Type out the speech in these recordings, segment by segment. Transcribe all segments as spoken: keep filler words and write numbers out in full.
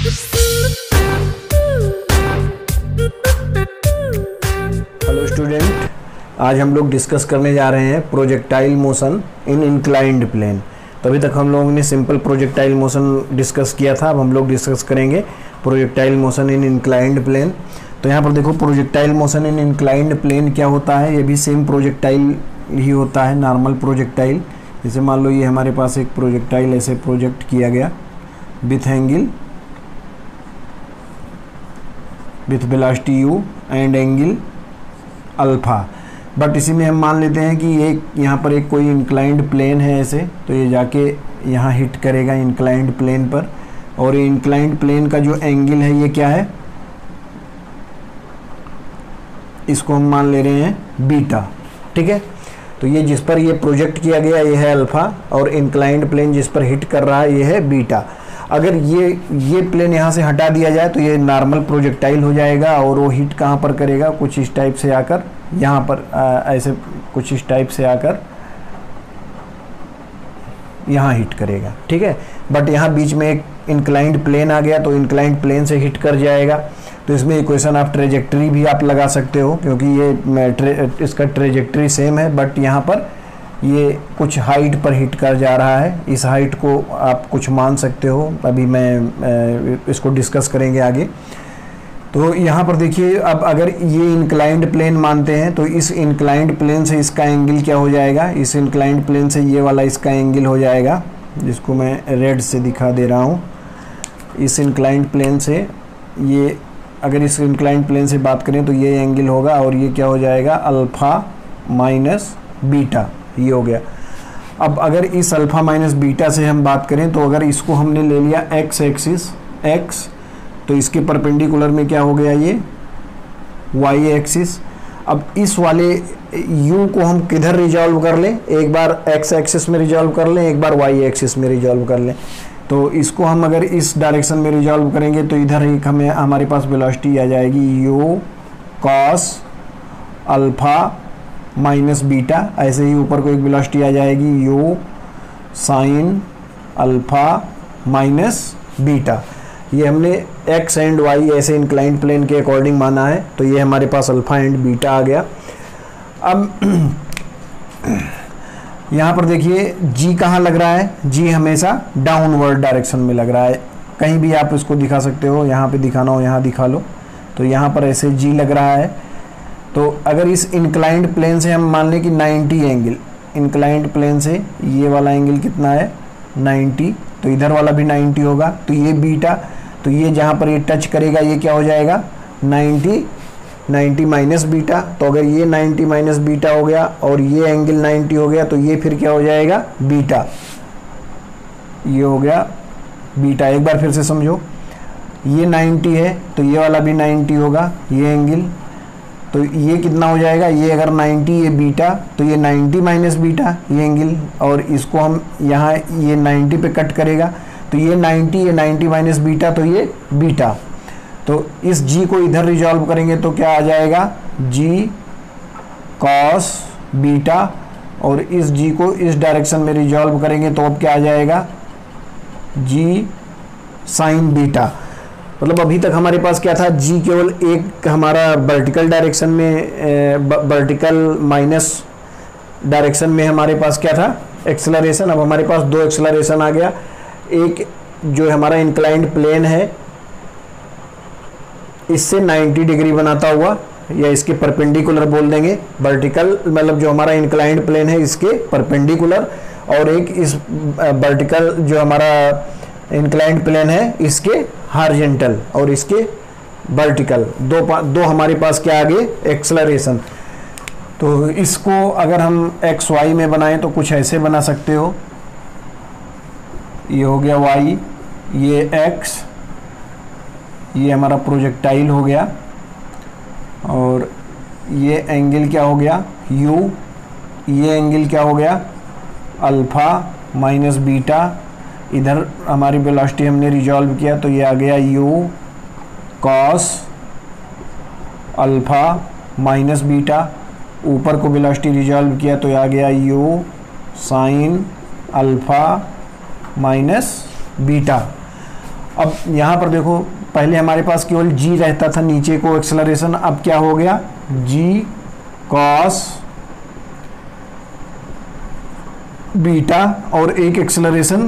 Hello student, आज हम लोग डिस्कस करने जा रहे हैं projectile motion in inclined plane. तो अभी तक हम लोगों ने सिंपल प्रोजेक्टाइल मोशन डिस्कस किया था, अब हम लोग डिस्कस करेंगे projectile motion in inclined plane. तो यहाँ पर देखो, projectile motion in inclined plane क्या होता है। ये भी सेम प्रोजेक्टाइल ही होता है, नॉर्मल प्रोजेक्टाइल। जैसे मान लो ये हमारे पास एक प्रोजेक्टाइल ऐसे प्रोजेक्ट किया गया with angle with velocity u and angle alpha. But इसी में हम मान लेते हैं कि एक यहाँ पर एक कोई इंक्लाइंड प्लेन है ऐसे, तो ये जाके यहाँ हिट करेगा इंक्लाइंड प्लेन पर, और ये इंक्लाइंड प्लेन का जो एंगल है ये क्या है, इसको हम मान ले रहे हैं बीटा। ठीक है, तो ये जिस पर ये प्रोजेक्ट किया गया ये है अल्फा, और इंक्लाइंड प्लेन जिस पर हिट कर रहा है ये है बीटा। अगर ये ये प्लेन यहाँ से हटा दिया जाए तो ये नॉर्मल प्रोजेक्टाइल हो जाएगा, और वो हिट कहाँ पर करेगा, कुछ इस टाइप से आकर यहाँ पर आ, ऐसे कुछ इस टाइप से आकर यहाँ हिट करेगा। ठीक है, बट यहाँ बीच में एक इंक्लाइंड प्लेन आ गया तो इंक्लाइंड प्लेन से हिट कर जाएगा। तो इसमें इक्वेशन ऑफ ट्रेजेक्ट्री भी आप लगा सकते हो, क्योंकि ये ट्रे, इसका ट्रेजेक्ट्री सेम है, बट यहाँ पर ये कुछ हाइट पर हिट कर जा रहा है। इस हाइट को आप कुछ मान सकते हो, अभी मैं इसको डिस्कस करेंगे आगे। तो यहाँ पर देखिए, अब अगर ये इंक्लाइंड प्लेन मानते हैं तो इस इंक्लाइंड प्लेन से इसका एंगल क्या हो जाएगा, इस इंक्लाइंड प्लेन से ये वाला इसका एंगल हो जाएगा, जिसको मैं रेड से दिखा दे रहा हूँ। इस इंक्लाइंड प्लेन से ये, अगर इस इंक्लाइंड प्लेन से बात करें तो ये एंगल होगा, और ये क्या हो जाएगा, अल्फ़ा माइनस बीटा, ये हो गया। अब अगर इस अल्फ़ा माइनस बीटा से हम बात करें तो अगर इसको हमने ले लिया एक्स एक्सिस एक्स, तो इसके परपेंडिकुलर में क्या हो गया, ये वाई एक्सिस। अब इस वाले u को हम किधर रिजॉल्व कर लें, एक बार x एक्सिस में रिजॉल्व कर लें, एक बार y एक्सिस में रिजॉल्व कर लें। तो इसको हम अगर इस डायरेक्शन में रिजॉल्व करेंगे तो इधर एक हमें हमारे पास वेलोसिटी आ जाएगी u cos alpha minus beta. ऐसे ही ऊपर को एक वेलोसिटी आ जाएगी u sine alpha minus beta. ये हमने x एंड y ऐसे इंक्लाइंड प्लेन के अकॉर्डिंग माना है, तो ये हमारे पास अल्फ़ा एंड बीटा आ गया। अब यहाँ पर देखिए g कहाँ लग रहा है, g हमेशा डाउनवर्ड डायरेक्शन में लग रहा है। कहीं भी आप इसको दिखा सकते हो, यहाँ पे दिखाना हो यहाँ दिखा लो। तो यहाँ पर ऐसे g लग रहा है। तो अगर इस इंक्लाइंड प्लेन से हम मान लें कि नाइन्टी एंगल, इंक्लाइंड प्लेन से ये वाला एंगल कितना है, नाइन्टी, तो इधर वाला भी नाइन्टी होगा, तो ये बीटा। तो ये जहाँ पर ये टच करेगा ये क्या हो जाएगा, नाइन्टी, नाइन्टी माइनस बीटा। तो अगर ये नाइन्टी माइनस बीटा हो गया और ये एंगल नाइन्टी हो गया, तो ये फिर क्या हो जाएगा, बीटा। ये हो गया बीटा। एक बार फिर से समझो, ये नाइन्टी है तो ये वाला भी नाइन्टी होगा, ये एंगल। तो ये कितना हो जाएगा, ये अगर नाइन्टी, ये बीटा, तो ये नाइन्टी माइनस बीटा, ये एंगल। और इसको हम यहाँ ये नाइन्टी पे कट करेगा, तो ये नाइन्टी, ये नाइन्टी माइनस बीटा, तो ये बीटा। तो इस g को इधर रिजॉल्व करेंगे तो क्या आ जाएगा, g cos बीटा, और इस g को इस डायरेक्शन में रिजॉल्व करेंगे तो अब क्या आ जाएगा, g साइन बीटा। मतलब अभी तक हमारे पास क्या था, g केवल एक हमारा वर्टिकल डायरेक्शन में, वर्टिकल माइनस डायरेक्शन में हमारे पास क्या था, एक्सेलरेशन। अब हमारे पास दो एक्सेलरेशन आ गया, एक जो हमारा इंक्लाइंड प्लेन है इससे नाइन्टी डिग्री बनाता हुआ, या इसके परपेंडिकुलर बोल देंगे, वर्टिकल मतलब जो हमारा इंक्लाइंड प्लेन है इसके परपेंडिकुलर, और एक इस वर्टिकल जो हमारा इंक्लाइंड प्लेन है इसके हॉरिजॉन्टल, और इसके वर्टिकल। दो दो हमारे पास क्या आ गए, एक्सेलरेशन। तो इसको अगर हम एक्स वाई में बनाएं तो कुछ ऐसे बना सकते हो, ये हो गया y, ये x, ये हमारा प्रोजेक्टाइल हो गया, और ये एंगल क्या हो गया, u, ये एंगल क्या हो गया, अल्फ़ा माइनस बीटा। इधर हमारी वेलोसिटी हमने रिजॉल्व किया तो ये आ गया u cos alpha minus beta. ऊपर को वेलोसिटी रिजॉल्व किया तो ये आ गया u sine alpha minus beta. अब यहाँ पर देखो, पहले हमारे पास केवल g रहता था नीचे को एक्सेलरेशन, अब क्या हो गया g कॉस बीटा, और एक एक्सेलरेशन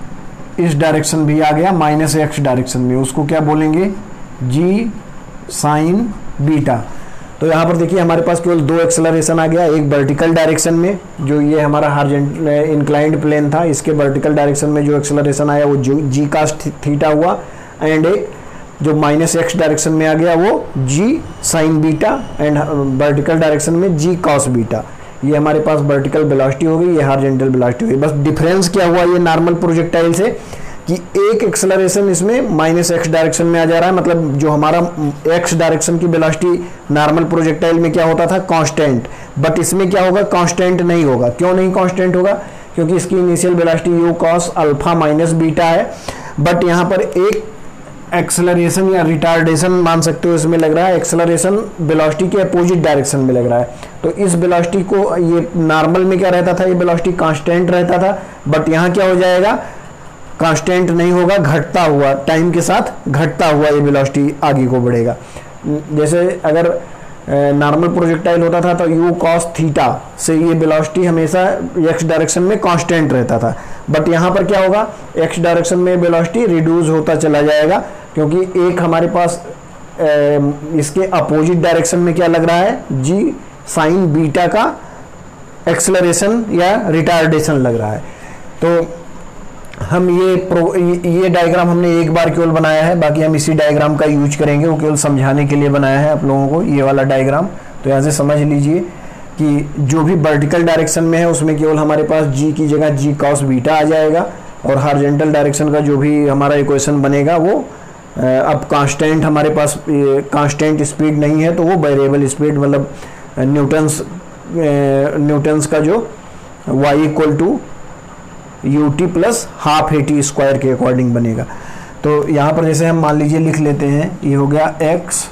इस डायरेक्शन भी आ गया माइनस एक्स डायरेक्शन में, उसको क्या बोलेंगे g साइन बीटा। तो यहाँ पर देखिए हमारे पास केवल दो एक्सेलरेशन आ गया, एक वर्टिकल डायरेक्शन में जो ये हमारा हार्जेंटल इंक्लाइंड प्लेन था, इसके वर्टिकल डायरेक्शन में जो एक्सेलरेशन आया वो जो जी कास थीटा हुआ, एंड एक जो माइनस एक्स डायरेक्शन में आ गया वो g sine beta, and vertical direction में जी कॉस बीटा। ये हमारे पास वर्टिकल वेलोसिटी हो गई, ये हार्जेंटल वेलोसिटी हो गई। बस डिफरेंस क्या हुआ ये नॉर्मल प्रोजेक्टाइल से कि एक एक्सेलरेशन इसमें माइनस एक्स डायरेक्शन में आ जा रहा है, मतलब जो हमारा एक्स डायरेक्शन की वेलोसिटी नॉर्मल प्रोजेक्टाइल में क्या होता था कांस्टेंट, बट इसमें क्या होगा कांस्टेंट नहीं होगा। क्यों नहीं कांस्टेंट होगा? क्योंकि इसकी initial velocity u cos alpha minus beta है, बट यहाँ पर एक एक्सेलरेशन या रिटार्डेशन मान सकते हो इसमें लग रहा है, एक्सेलरेशन वेलोसिटी के अपोजिट डायरेक्शन में लग रहा है। तो इस वेलोसिटी को, ये नॉर्मल में क्या रहता था, ये वेलोसिटी कांस्टेंट रहता था, बट यहाँ क्या हो जाएगा कांस्टेंट नहीं होगा, घटता हुआ, टाइम के साथ घटता हुआ ये वेलोसिटी आगे को बढ़ेगा। जैसे अगर नॉर्मल प्रोजेक्टाइल होता था तो यू कॉस थीटा से ये वेलोसिटी हमेशा एक्स डायरेक्शन में कांस्टेंट रहता था, बट यहाँ पर क्या होगा एक्स डायरेक्शन में वेलोसिटी रिड्यूस होता चला जाएगा, क्योंकि एक हमारे पास ए, इसके अपोजिट डायरेक्शन में क्या लग रहा है जी साइन बीटा का एक्सेलरेशन या रिटार्डेशन लग रहा है। तो हम ये प्रो ये डायग्राम हमने एक बार केवल बनाया है, बाकी हम इसी डायग्राम का यूज करेंगे, वो केवल समझाने के लिए बनाया है आप लोगों को ये वाला डायग्राम। तो यहाँ से समझ लीजिए कि जो भी वर्टिकल डायरेक्शन में है उसमें केवल हमारे पास जी की जगह जी कॉस बीटा आ जाएगा, और हॉरिजॉन्टल डायरेक्शन का जो भी हमारा इक्वेशन बनेगा वो अब कांस्टेंट, हमारे पास कांस्टेंट स्पीड नहीं है तो वो वेरिएबल स्पीड, मतलब न्यूटन्स न्यूटन्स का जो y equal to U T plus half A T square के अकॉर्डिंग बनेगा। तो यहाँ पर जैसे हम मान लीजिए लिख लेते हैं, ये हो गया x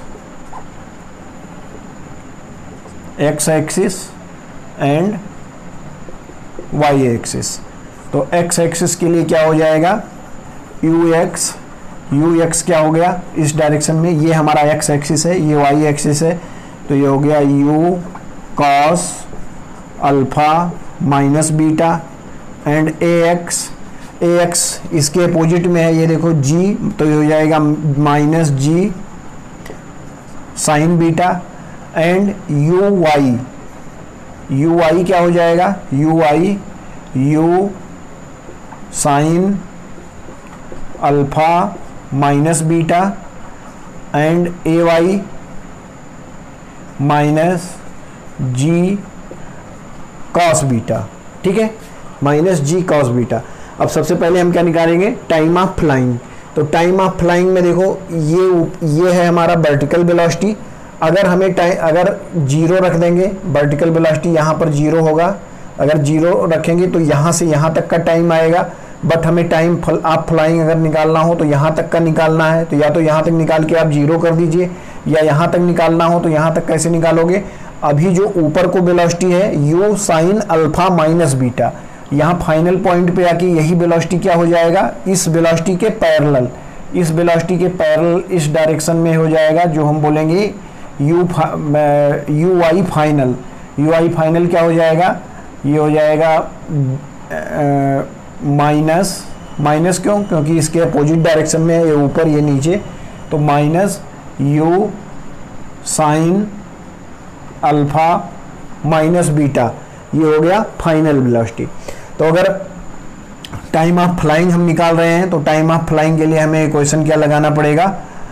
x एक्सिस एंड y एक्सिस। तो x एक्सिस के लिए क्या हो जाएगा यू एक्स, यू एक्स क्या हो गया इस डायरेक्शन में, ये हमारा x एक्सिस है, ये y एक्सिस है, तो ये हो गया u cos alpha minus beta, and a x, A x इसके अपोजिट में है, ये देखो g, तो ये हो जाएगा minus g sine beta, and u Y, you Y क्या हो जाएगा u Y u sine alpha minus beta, and A y minus g cos beta. ठीक है, माइनस जी कॉस बीटा। अब सबसे पहले हम क्या निकालेंगे टाइम ऑफ फ्लाइंग। तो टाइम ऑफ फ्लाइंग में देखो ये ये है हमारा वर्टिकल वेलोसिटी, अगर हमें टाइम अगर जीरो रख देंगे वर्टिकल वेलोसिटी यहाँ पर जीरो होगा, अगर जीरो रखेंगे तो यहाँ से यहाँ तक का टाइम आएगा, बट हमें टाइम ऑफ फ्लाइंग अगर निकालना हो तो यहाँ तक का निकालना है, तो या तो यहाँ तक निकाल के आप जीरो कर दीजिए, या यहाँ तक निकालना हो तो यहाँ तक कैसे निकालोगे, अभी जो ऊपर को वेलोसिटी है u sine alpha minus beta, यहाँ फाइनल पॉइंट पे आके यही वेलोसिटी क्या हो जाएगा इस वेलोसिटी के पैरेलल, इस वेलोसिटी के पैरेलल इस डायरेक्शन में हो जाएगा, जो हम बोलेंगे u you y final. U y final क्या हो जाएगा, ये हो जाएगा माइनस, माइनस क्यों, क्योंकि इसके अपोजिट डायरेक्शन में ये ऊपर ये नीचे, तो minus u sine alpha minus beta, ये हो गया फाइनल वेलोसिटी। तो अगर टाइम ऑफ फ्लाइंग हम निकाल रहे हैं तो टाइम ऑफ फ्लाइंग के लिए हमें इक्वेशन क्या लगाना पड़ेगा,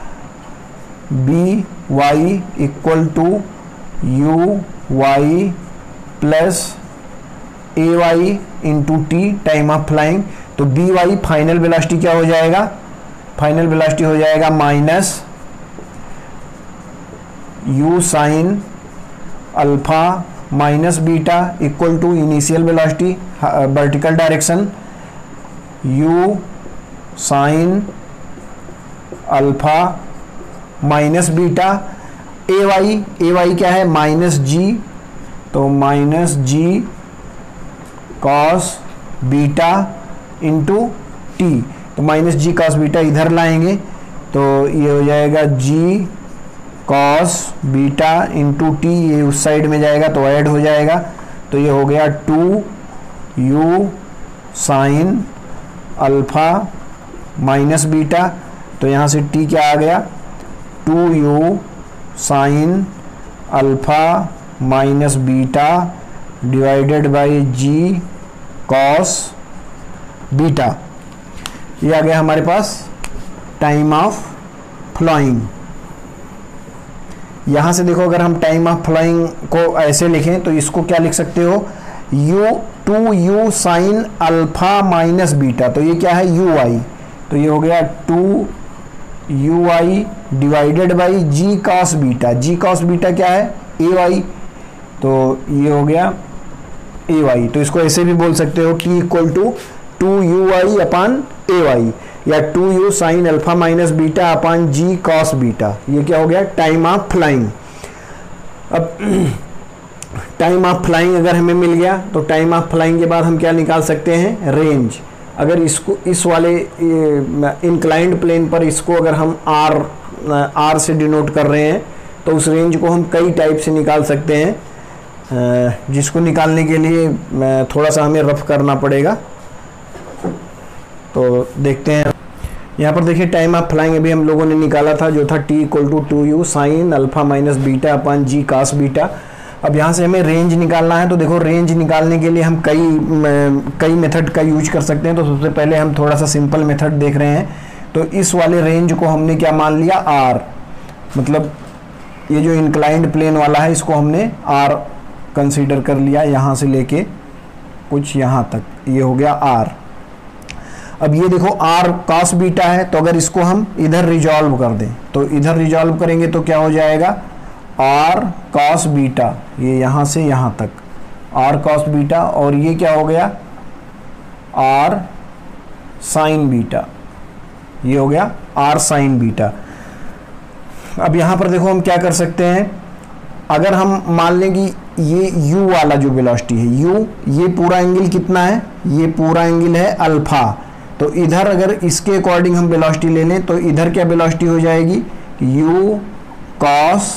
v Y equal to you Y plus A Y into T time of flying. तो बी वाई फाइनल वेलोसिटी क्या हो जाएगा, फाइनल वेलोसिटी हो जाएगा minus u sine alpha minus beta equal to initial velocity vertical direction u sine alpha minus beta, A y, a Y क्या है minus g, तो minus g cos beta into t, तो minus g cos beta इधर लाएंगे तो ये हो जाएगा जी कॉस बीटा इंटू टी, ये उस साइड में जाएगा तो ऐड हो जाएगा, तो ये हो गया two you sine alpha minus beta, तो यहाँ से टी क्या आ गया, two you sine alpha minus beta divided by ji cos beta. ये आ गया हमारे पास टाइम ऑफ फ्लोइंग। यहाँ से देखो अगर हम टाइम ऑफ फ्लोइंग को ऐसे लिखें तो इसको क्या लिख सकते हो, u two you sine alpha minus beta, तो ये क्या है यू आई, तो ये हो गया two u i divided by ji cos beta, g cos beta क्या है ए वाई, तो ये हो गया ए वाई, तो इसको ऐसे भी बोल सकते हो t equal to two u i upon A y, या two you sine alpha minus beta upon ji cos beta. ये क्या हो गया टाइम ऑफ फ्लाइंग। अब टाइम ऑफ फ्लाइंग अगर हमें मिल गया तो टाइम ऑफ फ्लाइंग के बाद हम क्या निकाल सकते हैं, रेंज। अगर इसको इस वाले इंक्लाइंड प्लेन पर इसको अगर हम आर आर से डिनोट कर रहे हैं तो उस रेंज को हम कई टाइप से निकाल सकते हैं, जिसको निकालने के लिए थोड़ा सा हमें रफ करना पड़ेगा। तो देखते हैं यहाँ पर, देखिए टाइम ऑफ फ्लाइंग अभी हम लोगों ने निकाला था जो था T equal to two you sine alpha minus beta upon g cos beta. अब यहाँ से हमें रेंज निकालना है, तो देखो रेंज निकालने के लिए हम कई कई मेथड का यूज कर सकते हैं। तो सबसे पहले हम थोड़ा सा सिंपल मेथड देख रहे हैं, तो इस वाले रेंज को हमने क्या मान लिया आर, मतलब ये जो इंक्लाइंड प्लेन वाला है इसको हमने आर कंसीडर कर लिया, यहाँ से लेके कुछ यहाँ तक, ये हो गया आर। अब ये देखो आर कॉस बीटा है, तो अगर इसको हम इधर रिजॉल्व कर दें तो इधर रिजॉल्व करेंगे तो क्या हो जाएगा आर कॉस बीटा, ये यहाँ से यहाँ तक आर कॉस बीटा, और ये क्या हो गया आर साइन बीटा, ये हो गया आर साइन बीटा। अब यहाँ पर देखो हम क्या कर सकते हैं, अगर हम मान लें कि ये u वाला जो वेलोसिटी है u, ये पूरा एंगल कितना है, ये पूरा एंगल है अल्फा, तो इधर अगर इसके अकॉर्डिंग हम वेलोसिटी ले लें तो इधर क्या वेलोसिटी हो जाएगी u cos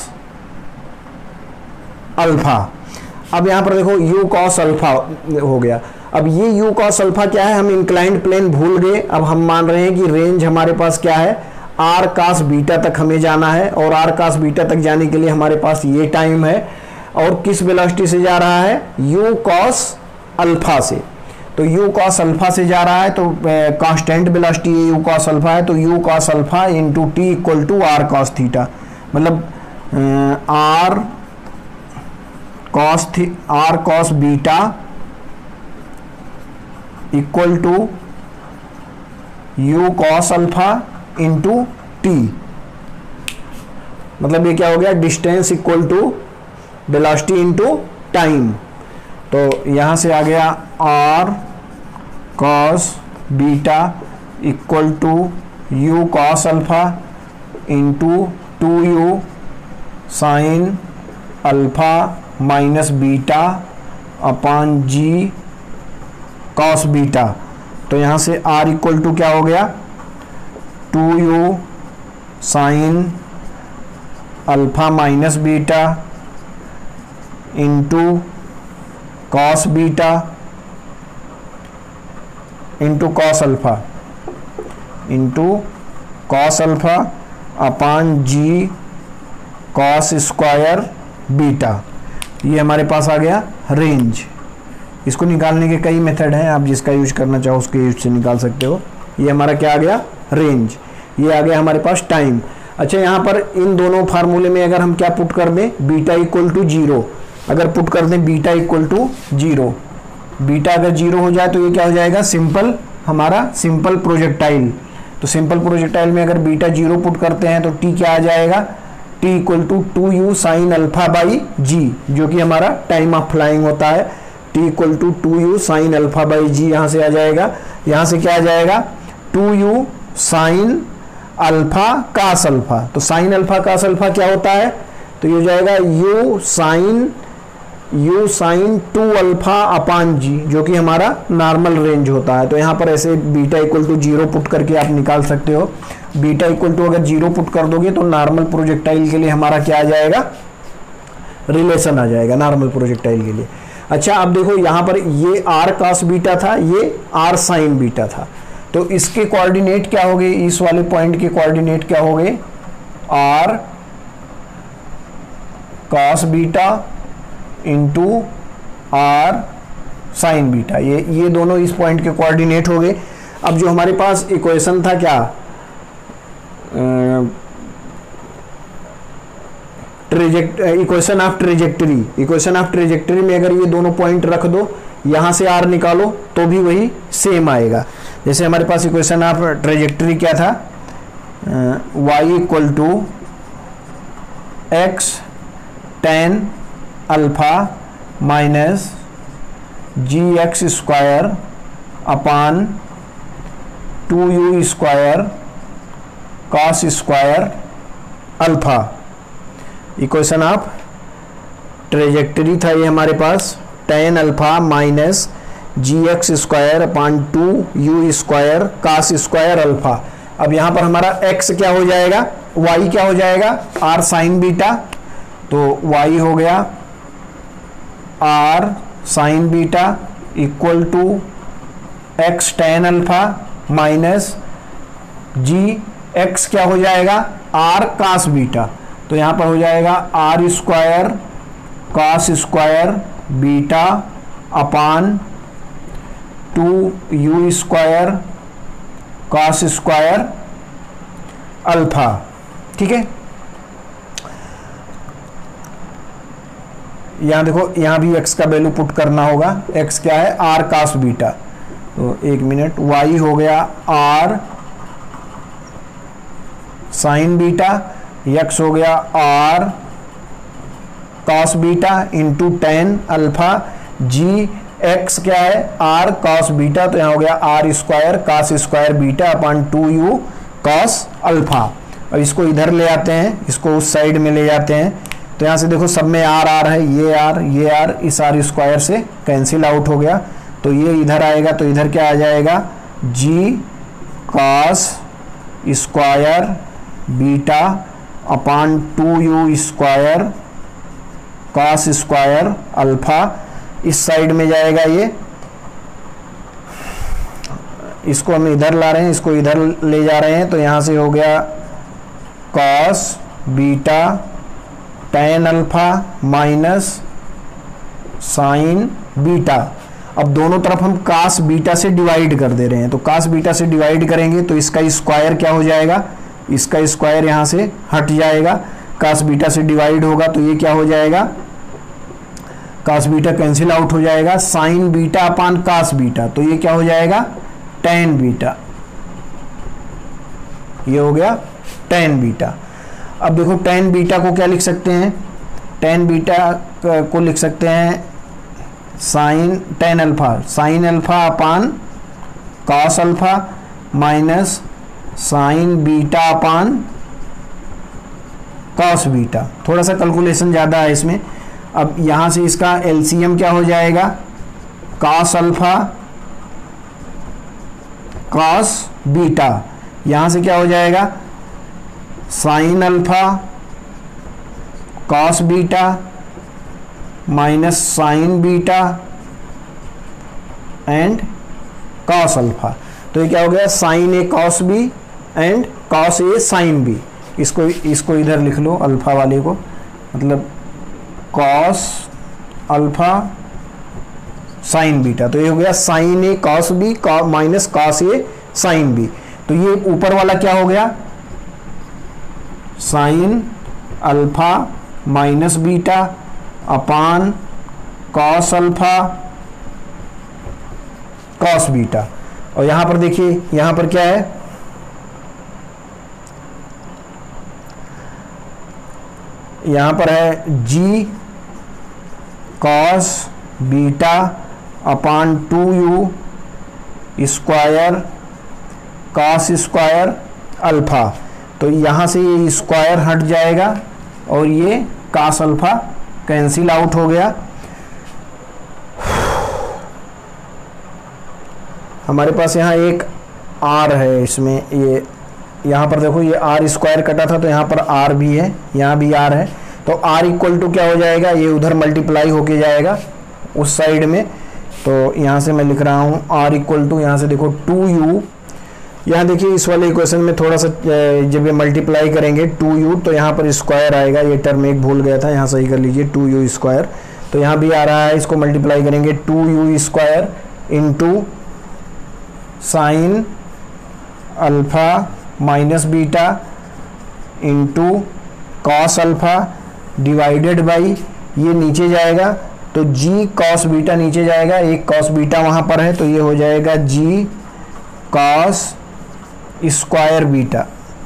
अल्फा। अब यहाँ पर देखो u cos अल्फा हो गया। अब ये u cos अल्फा क्या है, हम इंक्लाइंड प्लेन भूल गए, अब हम मान रहे हैं कि रेंज हमारे पास क्या है r cos बीटा तक हमें जाना है, और r cos बीटा तक जाने के लिए हमारे पास ये टाइम है, और किस वेलोसिटी से जा रहा है u cos अल्फा से, तो u cos अल्फा से जा रहा है, तो constant velocity u cos alpha है, तो u cos alpha into t equal to r cos theta, मतलब आर cos थी r cos beta equal to u cos alpha into t, मतलब ये क्या हो गया distance equal to velocity into time. तो यहाँ से आ गया r cos beta equal to u cos alpha into two you sine alpha minus beta upon g cos beta. तो यहाँ से r इक्वल टू क्या हो गया two you sine alpha minus beta into cos beta into cos alpha into cos alpha upon g cos square beta. ये हमारे पास आ गया range. इसको निकालने के कई मेथड हैं, आप जिसका यूज करना चाहो उसके यूज से निकाल सकते हो। ये हमारा क्या आ गया रेंज। ये आ गया हमारे पास टाइम। अच्छा, यहाँ पर इन दोनों फार्मूले में अगर हम क्या पुट कर दें बीटा इक्वल टू जीरो, अगर पुट कर दें beta equal to zero, beta अगर जीरो हो जाए तो ये क्या हो जाएगा सिंपल, हमारा सिंपल प्रोजेक्टाइल। तो सिंपल प्रोजेक्टाइल में अगर बीटा जीरो पुट करते हैं तो टी क्या आ जाएगा t equal to two you sine alpha by g, जो कि हमारा टाइम ऑफ फ्लाइंग होता है। T equal to two you sine alpha by g यहाँ से आ जाएगा। यहाँ से क्या आ जाएगा two you sine alpha cos alpha. तो साइन अल्फा कास अल्फा क्या होता है, तो ये हो जाएगा you sine u sine two alpha upon g, जो कि हमारा नॉर्मल रेंज होता है। तो यहाँ पर ऐसे beta equal to zero put करके आप निकाल सकते हो। बीटा इक्वल टू अगर जीरो पुट कर दोगे तो नॉर्मल प्रोजेक्टाइल के लिए हमारा क्या आ जाएगा, रिलेशन आ जाएगा नॉर्मल प्रोजेक्टाइल के लिए। अच्छा अब देखो यहाँ पर ये आर कॉस बीटा था, ये आर साइन बीटा था, तो इसके कोऑर्डिनेट क्या हो गए, इस वाले पॉइंट के कोऑर्डिनेट क्या हो गए, r cos beta into r sine beta, ये ये दोनों इस पॉइंट के कोऑर्डिनेट हो गए। अब जो हमारे पास इक्वेशन था क्या, traject equation of trajectory, equation of trajectory में अगर ये दोनों पॉइंट रख दो, यहाँ से आर निकालो तो भी वही सेम आएगा। जैसे हमारे पास इक्वेशन ऑफ ट्रेजेक्टरी क्या था, y equal to x tan alpha minus ji x square upon two you square cos square alpha. Equation of trajectory था ये हमारे पास, tan alpha minus ji x square upon two you square cos square alpha. अब यहाँ पर हमारा x क्या हो जाएगा, y क्या हो जाएगा, r साइन बीटा, तो y हो गया r sine beta equal to x tan alpha minus ji x क्या हो जाएगा, r cos बीटा, तो यहाँ पर हो जाएगा r square cos square beta upon two you square cos square alpha. ठीक है, यहाँ देखो यहाँ भी x का वैल्यू पुट करना होगा, x क्या है, आर कॉस बीटा, तो एक मिनट, y हो गया आर साइन बीटा, x हो गया r cos beta into tan alpha, g x क्या है, आर कॉस बीटा, तो यहाँ हो गया r square cos square beta upon two you cos alpha. अब इसको इधर ले आते हैं, इसको उस साइड में ले जाते हैं, तो यहाँ से देखो सब में आर आर है, ये आर ये आर इस आर स्क्वायर से कैंसिल आउट हो गया, तो ये इधर आएगा, तो इधर क्या आ जाएगा, जी cos square beta upon two you square cos square alpha. इस साइड में जाएगा ये, इसको हम इधर ला रहे हैं, इसको इधर ले जा रहे हैं, तो यहाँ से हो गया cos beta tan alpha minus sine beta. अब दोनों तरफ हम कॉस बीटा से डिवाइड कर दे रहे हैं, तो कॉस बीटा से डिवाइड करेंगे तो इसका स्क्वायर क्या हो जाएगा, इसका स्क्वायर यहाँ से हट जाएगा, कॉस बीटा से डिवाइड होगा तो ये क्या हो जाएगा, कॉस बीटा कैंसिल आउट हो जाएगा, sine beta upon cos beta, तो ये क्या हो जाएगा, टेन बीटा, ये हो गया टेन बीटा। अब देखो टेन बीटा को क्या लिख सकते हैं, टेन बीटा को लिख सकते हैं sine tan alpha, sine alpha upon cos alpha minus sine beta upon cos beta. थोड़ा सा कैलकुलेशन ज़्यादा है इसमें। अब यहाँ से इसका एलसीएम क्या हो जाएगा, कॉस अल्फा कॉस बीटा, यहाँ से क्या हो जाएगा, sine alpha cos beta minus sine beta and cos alpha, तो ये क्या हो गया, sine A cos b and cos A sine b. इसको इसको इधर लिख लो अल्फा वाले को, मतलब कॉस अल्फा साइन बीटा, तो ये हो गया साइन ए कॉस बी माइनस कॉस ए साइन बी। तो ये ऊपर वाला क्या हो गया, sine alpha minus beta upon cos alpha cos beta. और यहां पर देखिए यहां पर क्या है, यहां पर है g cos beta upon two you square cos square alpha, तो यहां से ये स्क्वायर हट जाएगा और ये कॉस अल्फा कैंसिल आउट हो गया। हमारे पास यहाँ एक आर है, इसमें ये यहाँ पर देखो ये आर स्क्वायर कटा था तो यहाँ पर आर भी है, यहाँ भी आर है, तो आर इक्वल टू क्या हो जाएगा, ये उधर मल्टीप्लाई होके जाएगा उस साइड में। तो यहाँ से मैं लिख रहा हूँ आर इक्वल टू, यहाँ से देखो टू यू, यहाँ देखिए इस वाले इक्वेशन में थोड़ा सा जब ये मल्टीप्लाई करेंगे टू यू तो यहाँ पर स्क्वायर आएगा, ये टर्म एक भूल गया था, यहाँ सही कर लीजिए टू यू स्क्वायर, तो यहाँ भी आ रहा है, इसको मल्टीप्लाई करेंगे two you square into sine alpha minus beta into cos alpha divided by, ये नीचे जाएगा तो जी कॉस बीटा नीचे जाएगा, एक कॉस बीटा वहाँ पर है तो ये हो जाएगा जी कॉस स्क्वायर बीटा।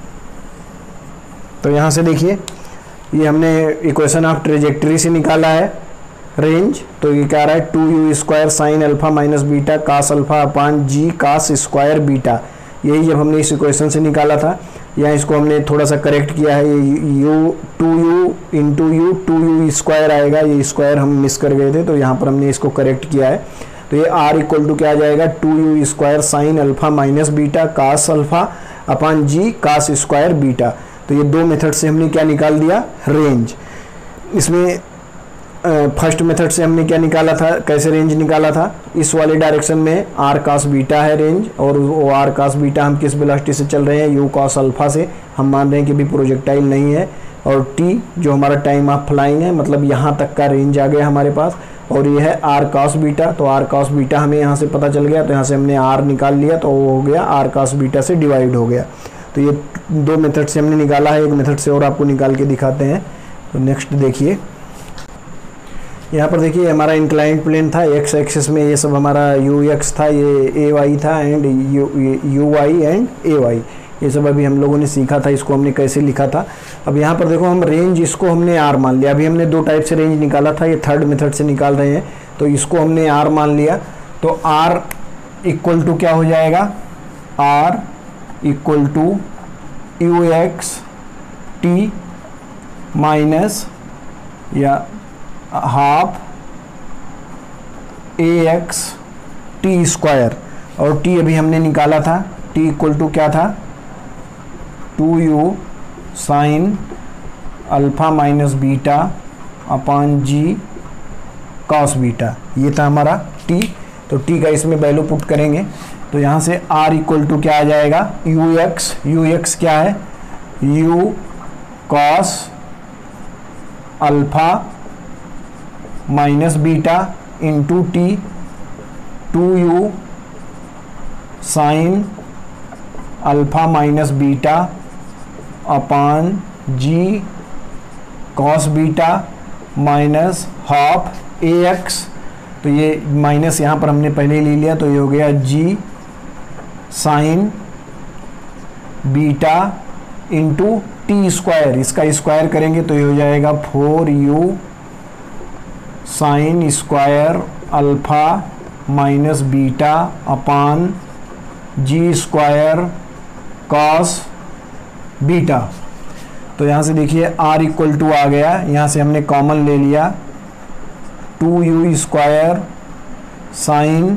तो यहाँ से देखिए ये हमने इक्वेशन ऑफ ट्रेजेक्टरी से निकाला है रेंज, तो ये क्या रहा है two you square sine alpha minus beta cos alpha upon ji cos square beta, यही जब हमने इस इक्वेशन से निकाला था। यहाँ इसको हमने थोड़ा सा करेक्ट किया है, ये u two u into u two you square आएगा, ये स्क्वायर हम मिस कर गए थे तो यहाँ पर हमने इसको करेक्ट किया है। तो ये आर इक्वल टू क्या आ जाएगा two you square sine alpha minus beta cos alpha upon ji cos square beta. तो ये दो मेथड से हमने क्या निकाल दिया रेंज। इसमें फर्स्ट मेथड से हमने क्या निकाला था, कैसे रेंज निकाला था, इस वाले डायरेक्शन में आर कास बीटा है रेंज, और वो आर कास बीटा हम किस वेलोसिटी से चल रहे हैं, यू कॉस अल्फा से, हम मान रहे हैं कि भी प्रोजेक्टाइल नहीं है, और टी जो हमारा टाइम ऑफ फ्लाइंग है, मतलब यहाँ तक का रेंज आ गया हमारे पास, और ये है आर कास बीटा। तो आर कास बीटा हमें यहाँ से पता चल गया, तो यहाँ से हमने आर निकाल लिया तो वो हो गया आर कास बीटा से डिवाइड हो गया। तो ये दो मेथड से हमने निकाला है, एक मेथड से और आपको निकाल के दिखाते हैं। तो नेक्स्ट देखिए, यहाँ पर देखिए हमारा इंक्लाइंड प्लेन था, एक्स एक्सिस में ये सब हमारा यू एक्स था, ये ए वाई था, and U you Y and A Y, ये सब अभी हम लोगों ने सीखा था, इसको हमने कैसे लिखा था। अब यहाँ पर देखो हम रेंज, इसको हमने आर मान लिया, अभी हमने दो टाइप से रेंज निकाला था, ये थर्ड मेथड से निकाल रहे हैं, तो इसको हमने आर मान लिया। तो आर इक्वल टू क्या हो जाएगा, R equal to U X T minus या half A X T square, और टी अभी हमने निकाला था, टी इक्वल टू क्या था two you sine alpha minus beta upon ji cos beta, ये था हमारा टी। तो टी का इसमें वैल्यू पुट करेंगे तो यहाँ से आर इक्वल टू क्या आ जाएगा, यू एक्स, यू एक्स क्या है, U cos alpha minus beta into T two you sine alpha minus beta upon ji cos beta minus half A X, तो ये माइनस यहाँ पर हमने पहले ले लिया, तो ये हो गया G sine beta into T square, इसका स्क्वायर करेंगे तो ये हो जाएगा four U sine square alpha minus beta upon G square cos beta. तो यहाँ से देखिए आर इक्वल टू आ गया, यहाँ से हमने कॉमन ले लिया, two you square sine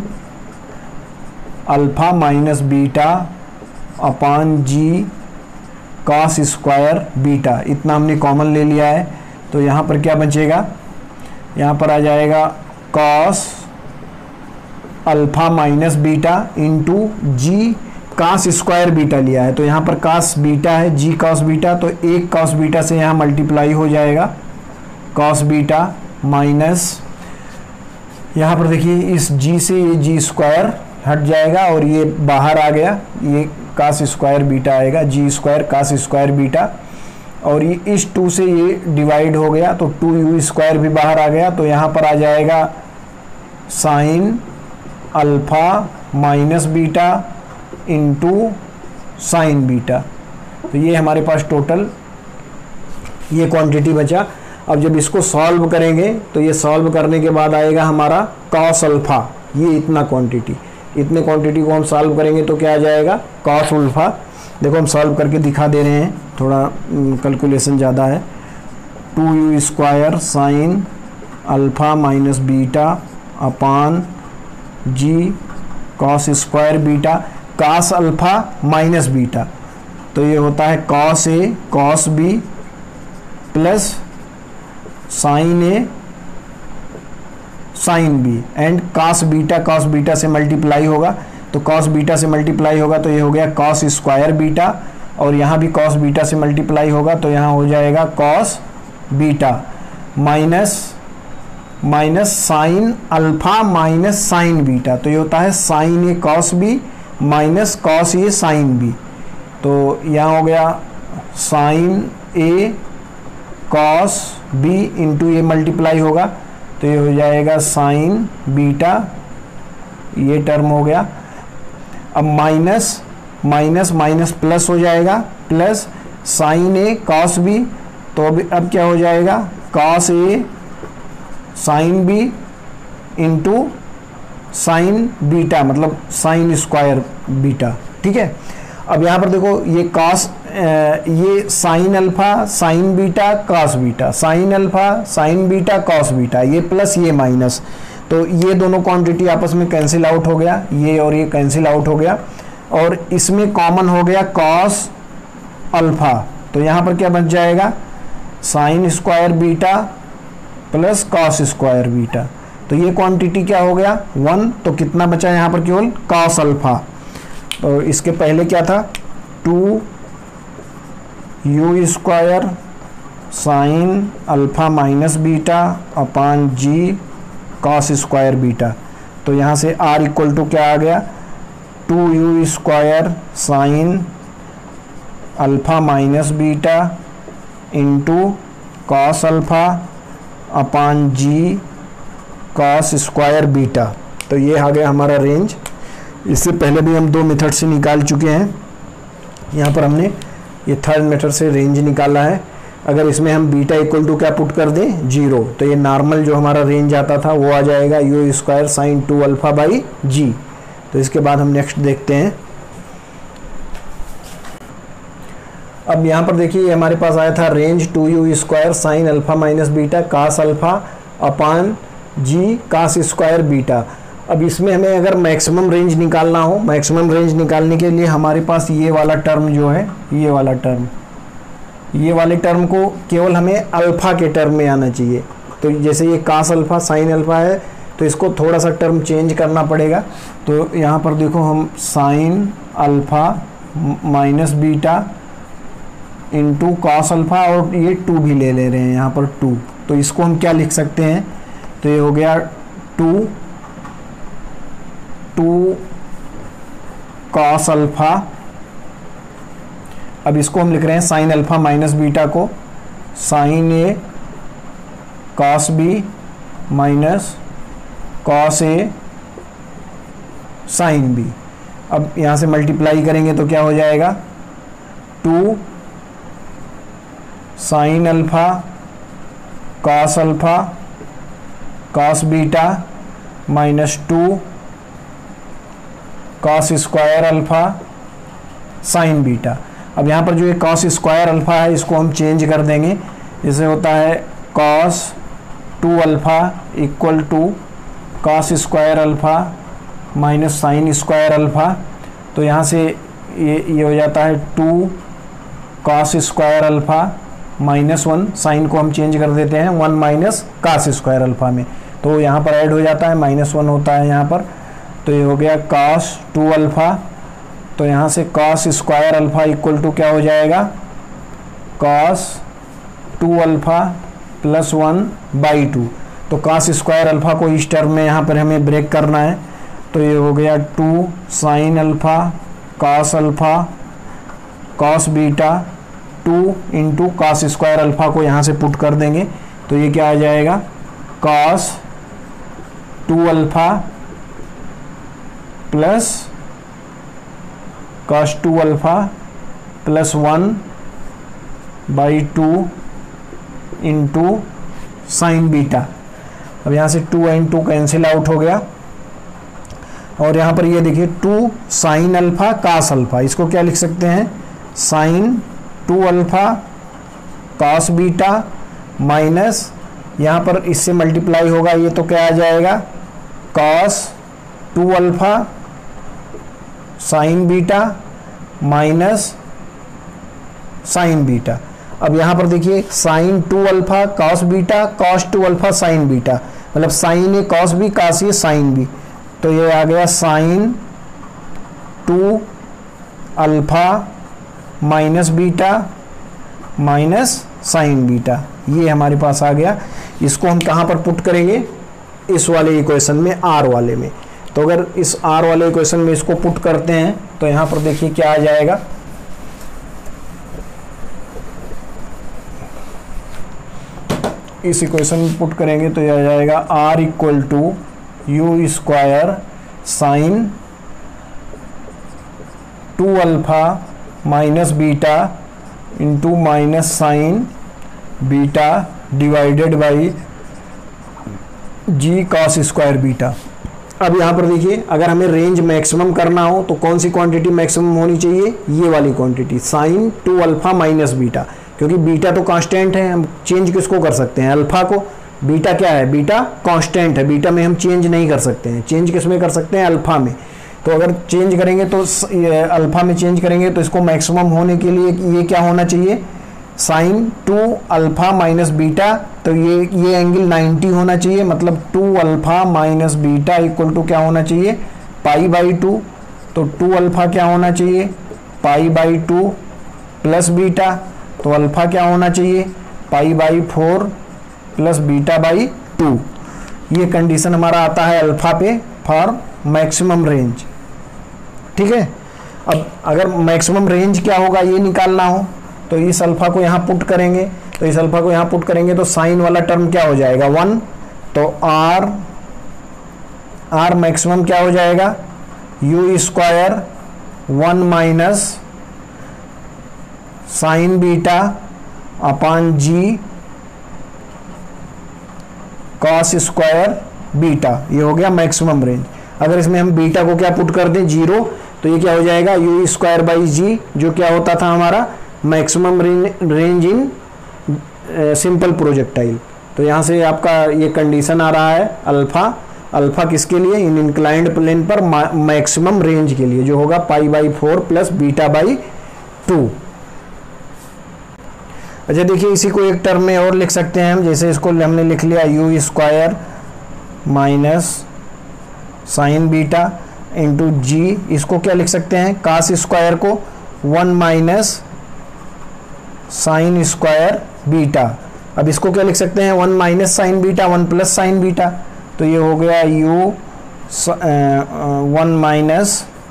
alpha minus beta upon ji cos square beta, इतना हमने कॉमन ले लिया है। तो यहाँ पर क्या बचेगा, यहाँ पर आ जाएगा cos alpha minus beta into G cos square beta लिया है, तो यहाँ पर कास बीटा है, जी कॉस बीटा, तो एक कॉस बीटा से यहाँ मल्टीप्लाई हो जाएगा कॉस बीटा माइनस, यहाँ पर देखिए इस जी से ये जी स्क्वायर हट जाएगा और ये बाहर आ गया, ये कास स्क्वायर बीटा आएगा, G square cos square beta, और ये इस टू से ये डिवाइड हो गया तो टू यू स्क्वायर भी बाहर आ गया, तो यहाँ पर आ जाएगा sine alpha minus beta into sine beta. तो ये हमारे पास टोटल ये क्वांटिटी बचा। अब जब इसको सॉल्व करेंगे तो ये सॉल्व करने के बाद आएगा हमारा कॉस अल्फा, ये इतना क्वांटिटी, इतने क्वांटिटी को हम सॉल्व करेंगे तो क्या आ जाएगा कॉस अल्फा। देखो हम सॉल्व करके दिखा दे रहे हैं, थोड़ा कैलकुलेशन ज़्यादा है, two you square sine alpha minus beta upon ji cos square beta, cos alpha minus beta, तो ये होता है cos A cos B plus sine A sine B and cos beta, cos beta से multiply होगा, तो cos beta से multiply होगा तो ये हो गया कॉस स्क्वायर बीटा, और यहाँ भी कॉस बीटा से मल्टीप्लाई होगा तो यहाँ हो जाएगा cos beta minus minus sine alpha minus sine beta, तो ये होता है साइन ए कॉस बी माइनस कॉस ए साइन बी, तो यहाँ हो गया साइन ए कॉस बी इंटू ये मल्टीप्लाई होगा तो ये हो जाएगा साइन बीटा, ये टर्म हो गया। अब माइनस माइनस माइनस प्लस हो जाएगा, प्लस साइन ए कॉस बी, तो अब अब क्या हो जाएगा कॉस ए sine B into sine beta, मतलब साइन स्क्वायर बीटा, ठीक है। अब यहाँ पर देखो ये कॉस, ये sine alpha sine beta cos beta, sine alpha sine beta cos beta, ये प्लस ये माइनस, तो ये दोनों क्वांटिटी आपस में कैंसिल आउट हो गया, ये और ये कैंसिल आउट हो गया, और इसमें कॉमन हो गया कॉस अल्फा, तो यहाँ पर क्या बच जाएगा sine square beta plus cos square beta, तो ये क्वांटिटी क्या हो गया वन, तो कितना बचा यहाँ पर केवल कॉस अल्फा, तो इसके पहले क्या था two you square sine alpha minus beta upon ji cos square beta, तो यहाँ से आर इक्वल टू क्या आ गया two you square sine alpha minus beta into cos alpha upon ji cos square beta, तो ये आ गया हमारा रेंज। इससे पहले भी हम दो मेथड से निकाल चुके हैं, यहाँ पर हमने ये थर्ड मेथड से रेंज निकाला है। अगर इसमें हम बीटा इक्वल टू क्या पुट कर दें जीरो, तो ये नॉर्मल जो हमारा रेंज आता था वो आ जाएगा U square sine two alpha by G. तो इसके बाद हम नेक्स्ट देखते हैं। अब यहाँ पर देखिए हमारे पास आया था range two you square sine alpha minus beta cos alpha upon ji cos square beta. अब इसमें हमें अगर मैक्सिमम रेंज निकालना हो, मैक्सिमम रेंज निकालने के लिए हमारे पास ये वाला टर्म जो है, ये वाला टर्म, ये वाले टर्म को केवल हमें अल्फा के टर्म में आना चाहिए। तो जैसे ये कास अल्फा साइन अल्फा है तो इसको थोड़ा सा टर्म चेंज करना पड़ेगा। तो यहाँ पर देखो हम sine alpha minus beta into cos alpha, और ये टू भी ले ले रहे हैं यहाँ पर टू, तो इसको हम क्या लिख सकते हैं, तो ये हो गया टू टू कॉस अल्फा। अब इसको हम लिख रहे हैं साइन अल्फा माइनस बीटा को साइन ए कॉस बी माइनस कॉस ए साइन बी। अब यहाँ से मल्टीप्लाई करेंगे तो क्या हो जाएगा two sine alpha cos alpha cos beta minus two cos square alpha sine beta. अब यहाँ पर जो ये कॉस स्क्वायर अल्फा है इसको हम चेंज कर देंगे, जैसे होता है cos two alpha equal to cos square alpha minus sine square alpha. तो यहाँ से ये ये हो जाता है two cos square alpha minus one, sine को हम चेंज कर देते हैं one minus cos square alpha में, तो यहाँ पर ऐड हो जाता है माइनस वन होता है यहाँ पर। तो ये हो गया कॉस टू अल्फा, तो यहाँ से cos square alpha equal to क्या हो जाएगा cos two alpha plus one by two. तो कॉस स्क्वायर अल्फा को इस टर्म में यहाँ पर हमें ब्रेक करना है, तो ये हो गया two sine alpha cos alpha cos beta two into cos square alpha को यहाँ से पुट कर देंगे, तो ये क्या आ जाएगा cos two alpha plus cos two alpha plus one by two into sine beta. अब यहाँ से two and two cancel out हो गया, और यहाँ पर ये देखिए two sine alpha cos alpha, इसको क्या लिख सकते हैं sine two alpha cos beta minus यहाँ पर इससे मल्टीप्लाई होगा, ये तो क्या आ जाएगा cos two alpha sine beta minus sine beta. अब यहाँ पर देखिए sine two alpha cos beta, cos two alpha sine beta, मतलब साइन ए कॉस बी, कॉस ए साइन बी। तो ये आ गया sine two alpha minus beta minus sine beta, ये हमारे पास आ गया। इसको हम कहाँ पर पुट करेंगे? इस वाले इक्वेशन में, आर वाले में। तो अगर इस आर वाले इक्वेशन में इसको पुट करते हैं तो यहाँ पर देखिए क्या आ जाएगा, इस इक्वेशन में पुट करेंगे तो यह आ जाएगा R equal to you square sine two alpha minus beta into minus sine beta divided by ji cos square beta. अब यहाँ पर देखिए अगर हमें रेंज मैक्सिमम करना हो तो कौन सी क्वांटिटी मैक्सिमम होनी चाहिए? ये वाली quantity sine two alpha minus beta, क्योंकि बीटा तो कांस्टेंट है, हम चेंज किसको कर सकते हैं? अल्फा को। बीटा क्या है? बीटा कांस्टेंट है, बीटा में हम चेंज नहीं कर सकते हैं। चेंज किस में कर सकते हैं? अल्फा में। तो अगर चेंज करेंगे तो अल्फा में चेंज करेंगे तो इसको मैक्सिमम होने के लिए ये क्या होना चाहिए? Sine two alpha minus beta, तो ये ये एंगल नाइन्टी होना चाहिए, मतलब two alpha minus beta equal to क्या होना चाहिए? Pi by two. तो टू अल्फा क्या होना चाहिए? Pi by two plus beta, तो अल्फा क्या होना चाहिए? Pi by four plus beta by two. ये कंडीशन हमारा आता है अल्फा पे फॉर मैक्सिमम रेंज। ठीक है। अब अगर मैक्सिमम रेंज क्या होगा ये निकालना हो तो इस अल्फा को यहाँ पुट करेंगे, तो इस अल्फा को यहाँ पुट करेंगे तो साइन वाला टर्म क्या हो जाएगा? वन। तो आर आर मैक्सिमम क्या हो जाएगा? U square one minus sine beta upon G cos square beta, ये हो गया मैक्सिमम रेंज। अगर इसमें हम बीटा को क्या पुट कर दें? जीरो, तो ये क्या हो जाएगा? यू स्क्वायर बाई जी, जो क्या होता था हमारा maximum range in simple projectile. तो यहाँ से आपका ये कंडीशन आ रहा है अल्फा, अल्फा किसके लिए? इन इंक्लाइंड प्लेन पर मैक्सिमम रेंज के लिए, जो होगा pi by four plus beta by two. अच्छा देखिए इसी को एक टर्म में और लिख सकते हैं हम, जैसे इसको हमने लिख लिया U square minus sine beta into G, इसको क्या लिख सकते हैं? कास स्क्वायर को one minus sine square beta. अब इसको क्या लिख सकते हैं? One minus sine beta one plus sine beta, तो ये हो गया U one minus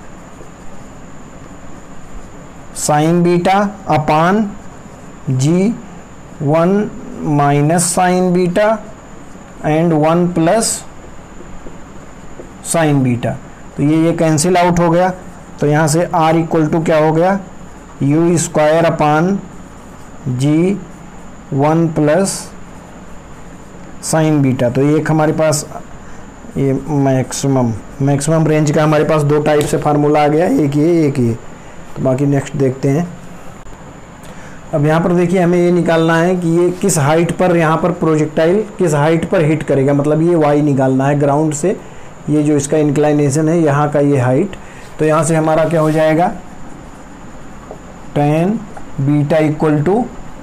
sine beta upon G one minus sine beta and one plus sine beta. तो ये ये कैंसिल आउट हो गया, तो यहाँ से r इक्वल टू क्या हो गया? U square upon G one plus sine beta. तो ये एक हमारे पास ये मैक्सिमम मैक्सिमम रेंज का हमारे पास दो टाइप से फार्मूला आ गया, एक ये एक ये। तो बाकी नेक्स्ट देखते हैं। अब यहाँ पर देखिए हमें ये निकालना है कि ये किस हाइट पर, यहाँ पर प्रोजेक्टाइल किस हाइट पर हिट करेगा, मतलब ये y निकालना है ग्राउंड से, ये जो इसका इंक्लाइनेशन है यहाँ का ये हाइट। तो यहाँ से हमारा क्या हो जाएगा? Tan beta equal to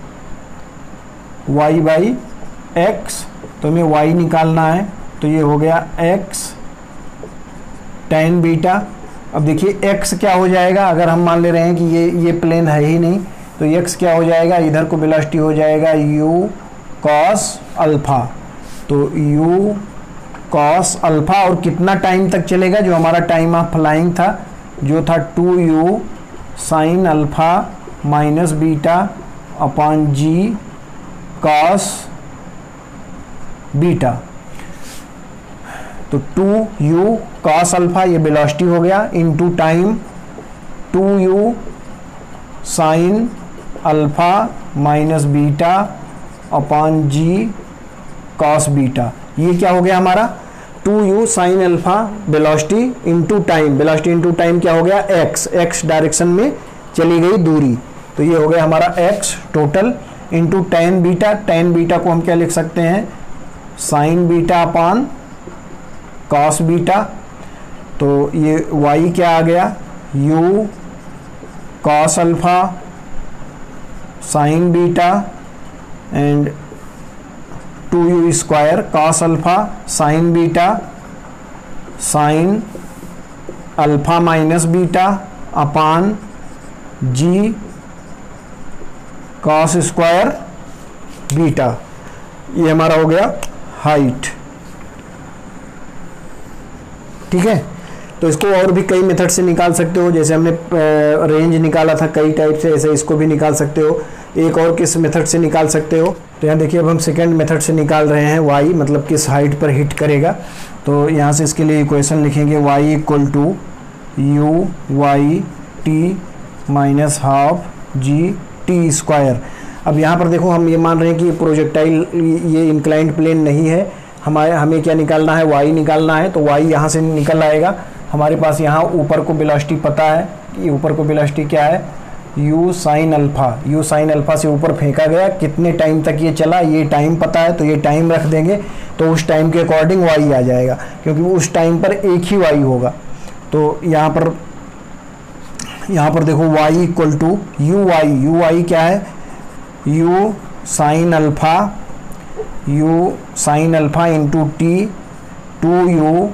Y by X, तो हमें y निकालना है, तो ये हो गया x टेन बीटा। अब देखिए x क्या हो जाएगा? अगर हम मान ले रहे हैं कि ये ये प्लेन है ही नहीं, तो x क्या हो जाएगा? इधर को वेलोसिटी हो जाएगा u cos अल्फा, तो u cos अल्फा, और कितना टाइम तक चलेगा? जो हमारा टाइम ऑफ फ्लाइंग था जो था two you sine alpha minus beta upon G cos beta. तो टू यू कॉस अल्फा ये वेलोसिटी हो गया into time two you sine alpha minus beta upon G cos beta. ये क्या हो गया हमारा? Two you sine alpha velocity into time, velocity into time क्या हो गया? x, x डायरेक्शन में चली गई दूरी, तो ये हो गया हमारा x total into tan beta. Tan beta को हम क्या लिख सकते हैं? Sine beta upon cos beta. तो ये y क्या आ गया? U cos alpha sine beta and two you square cos alpha sine beta sine alpha minus beta upon ji cos square beta. ये हमारा हो गया हाइट। ठीक है, तो इसको और भी कई मेथड से निकाल सकते हो, जैसे हमने रेंज निकाला था कई टाइप से, ऐसे इसको भी निकाल सकते हो। एक और किस मेथड से निकाल सकते हो, तो यहाँ देखिए अब हम सेकंड मेथड से निकाल रहे हैं y, मतलब किस हाइट पर हिट करेगा। तो यहाँ से इसके लिए इक्वेशन लिखेंगे y equal to you Y T minus half G T square. अब यहाँ पर देखो हम ये मान रहे हैं कि प्रोजेक्टाइल ये इंक्लाइंड प्लेन नहीं है, हमारे हमें क्या निकालना है, y निकालना है। तो y यहाँ से निकल आएगा, हमारे पास यहाँ ऊपर को वेलोसिटी पता है कि ऊपर को वेलोसिटी क्या है, u sine alpha. u sine alpha से ऊपर फेंका गया, कितने टाइम तक ये चला ये टाइम पता है, तो ये टाइम रख देंगे, तो उस टाइम के अकॉर्डिंग y आ जाएगा, क्योंकि उस टाइम पर एक ही y होगा। तो यहाँ पर यहाँ पर देखो y equal to you Y, you Y क्या है, u sine alpha, u sine alpha into T, two you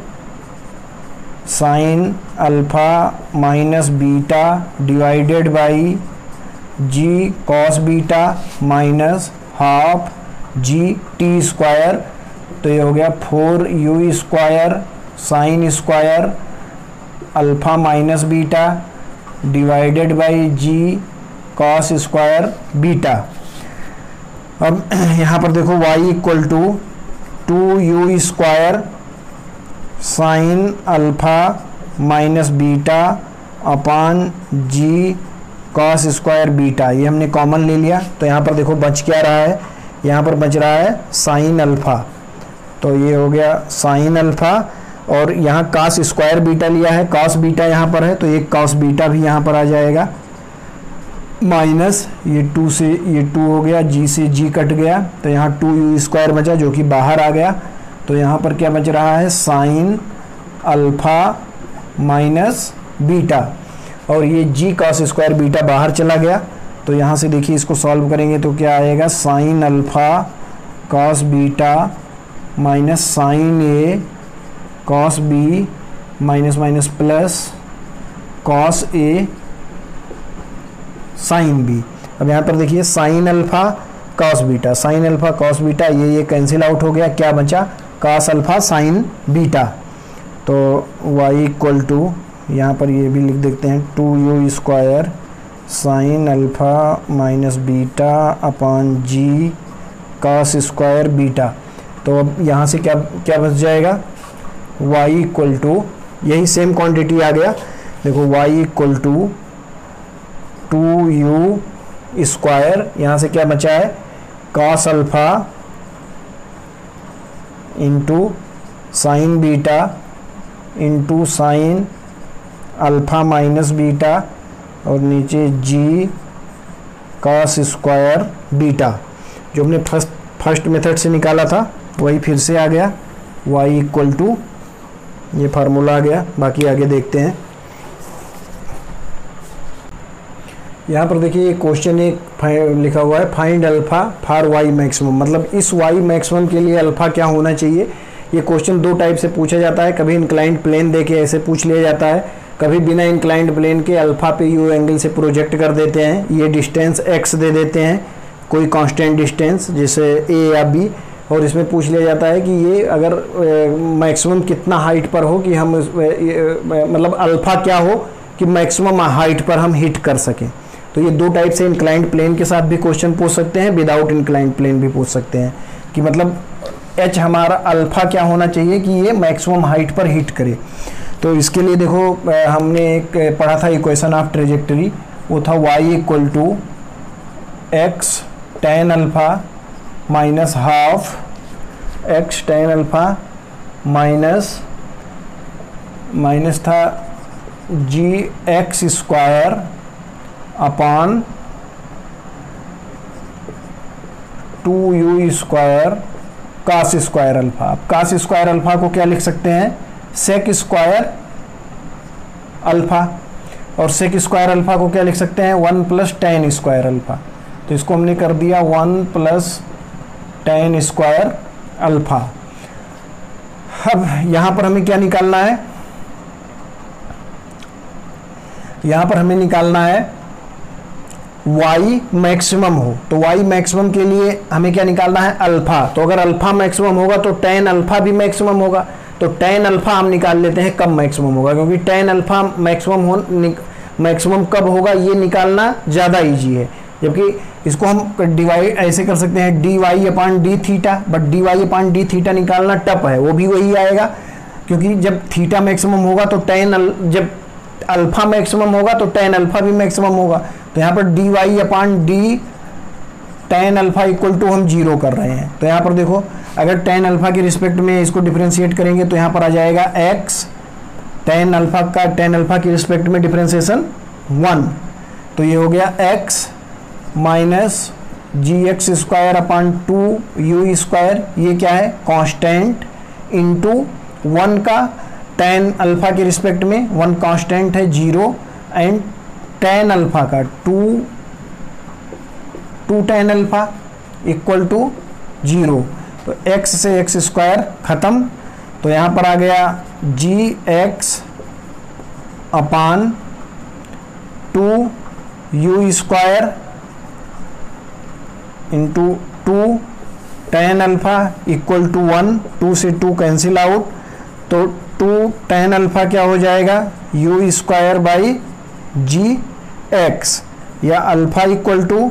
sine alpha minus beta divided by ji cos beta minus half G T square. तो ये हो गया four U square sine square alpha minus beta divided by ji cos square beta. अब यहाँ पर देखो y equal to two you square sine alpha minus beta upon ji cos square beta, ये हमने कॉमन ले लिया। तो यहाँ पर देखो बच क्या रहा है, यहाँ पर बच रहा है साइन अल्फा, तो ये हो गया साइन अल्फा, और यहाँ कॉस स्क्वायर बीटा लिया है, कॉस बीटा यहाँ पर है, तो एक कॉस बीटा भी यहाँ पर आ जाएगा, माइनस ये टू से ये टू हो गया, जी से जी कट गया, तो यहाँ टू यू स्क्वायर बचा जो कि बाहर आ गया। तो यहाँ पर क्या बच रहा है, साइन अल्फा माइनस बीटा, और ये जी कॉस स्क्वायर बीटा बाहर चला गया। तो यहाँ से देखिए इसको सॉल्व करेंगे तो क्या आएगा, sine alpha cos beta minus sine ए cos B minus minus plus cos ए साइन बी। अब यहाँ पर देखिए sine alpha cos beta, sine alpha cos beta, ये ये कैंसिल आउट हो गया, क्या बचा, कॉस अल्फा साइन बीटा। तो y इक्वल टू यहाँ पर ये भी लिख देते हैं two you square sine alpha minus beta upon ji cos square beta. तो अब यहाँ से क्या क्या बच जाएगा, y इक्वल टू यही सेम क्वांटिटी आ गया, देखो y equal to two you square, यहाँ से क्या बचा है, cos alpha into sine beta into sine alpha minus beta, और नीचे जी कॉस स्क्वायर बीटा। जो हमने फर्स्ट फर्स्ट मेथड से निकाला था वही फिर से आ गया, y इक्वल टू ये फार्मूला आ गया। बाकी आगे देखते हैं। यहाँ पर देखिए क्वेश्चन एक लिखा हुआ है, find alpha for Y maximum, मतलब इस वाई मैक्सिमम के लिए अल्फा क्या होना चाहिए। ये क्वेश्चन दो टाइप से पूछा जाता है, कभी इंक्लाइंड प्लेन देके ऐसे पूछ लिया जाता है, कभी बिना इंक्लाइंड प्लेन के अल्फा पे यू एंगल से प्रोजेक्ट कर देते हैं, ये डिस्टेंस एक्स दे देते हैं, कोई कांस्टेंट डिस्टेंस जैसे ए या बी, और इसमें पूछ लिया जाता है कि ये अगर मैक्सिमम कितना हाइट पर हो कि हम मतलब अल्फा क्या हो कि मैक्सिमम हाइट पर हम हिट कर सकें। तो ये दो टाइप से इंक्लाइंड प्लेन के साथ भी क्वेश्चन पूछ सकते हैं, विदाउट इंक्लाइंड प्लेन भी पूछ सकते हैं कि मतलब एच हमारा अल्फा क्या होना चाहिए कि ये मैक्सिमम हाइट पर हिट करे। तो इसके लिए देखो हमने एक पढ़ा था इक्वेशन ऑफ ट्रेजेक्टरी, वो था y equal to x tan alpha minus half X tan alpha minus minus था G x square upon two you square cos square alpha. अब कास स्क्वायर अल्फा को क्या लिख सकते हैं, सेक स्क्वायर अल्फा, और सेक स्क्वायर अल्फा को क्या लिख सकते हैं, one plus tan square alpha. तो इसको हमने कर दिया one plus tan square alpha. अब यहाँ पर हमें क्या निकालना है, यहाँ पर हमें निकालना है y मैक्सिमम हो। तो y मैक्सिमम के लिए हमें क्या निकालना है, अल्फा। तो अगर अल्फा मैक्सिमम होगा तो टेन अल्फा भी मैक्सिमम होगा। तो टेन अल्फा हम निकाल लेते हैं कब मैक्सिमम होगा, क्योंकि टेन अल्फा मैक्सिमम हो मैक्सिमम कब होगा ये निकालना ज़्यादा ईजी है। जबकि इसको हम डिवाइड ऐसे कर सकते हैं D Y upon D theta, but D Y upon D theta निकालना टफ है, वो भी वही आएगा। क्योंकि जब थीटा मैक्सिमम होगा तो टेन अल, जब अल्फा मैक्सिमम होगा तो टेन अल्फा भी मैक्सिमम होगा। तो यहाँ पर D Y upon D tan alpha equal to हम जीरो कर रहे हैं। तो यहाँ पर देखो अगर टेन अल्फा के रिस्पेक्ट में इसको डिफरेंशिएट करेंगे तो यहाँ पर आ जाएगा एक्स, टेन अल्फा का टेन अल्फा के रिस्पेक्ट में डिफरेंशिएशन वन। तो ये हो गया X minus ji x square upon two you square, ये क्या है कांस्टेंट, इंटू वन का टेन अल्फा के रिस्पेक्ट में वन कांस्टेंट है जीरो, एंड टेन अल्फा का two two tan alpha equal to zero. तो x से एक्स स्क्वायर खत्म। तो यहाँ पर आ गया G X upon two you square into two tan alpha equal to one, two से टू कैंसिल आउट। तो टू टेन अल्फा क्या हो जाएगा, U square by G X, या alpha equal to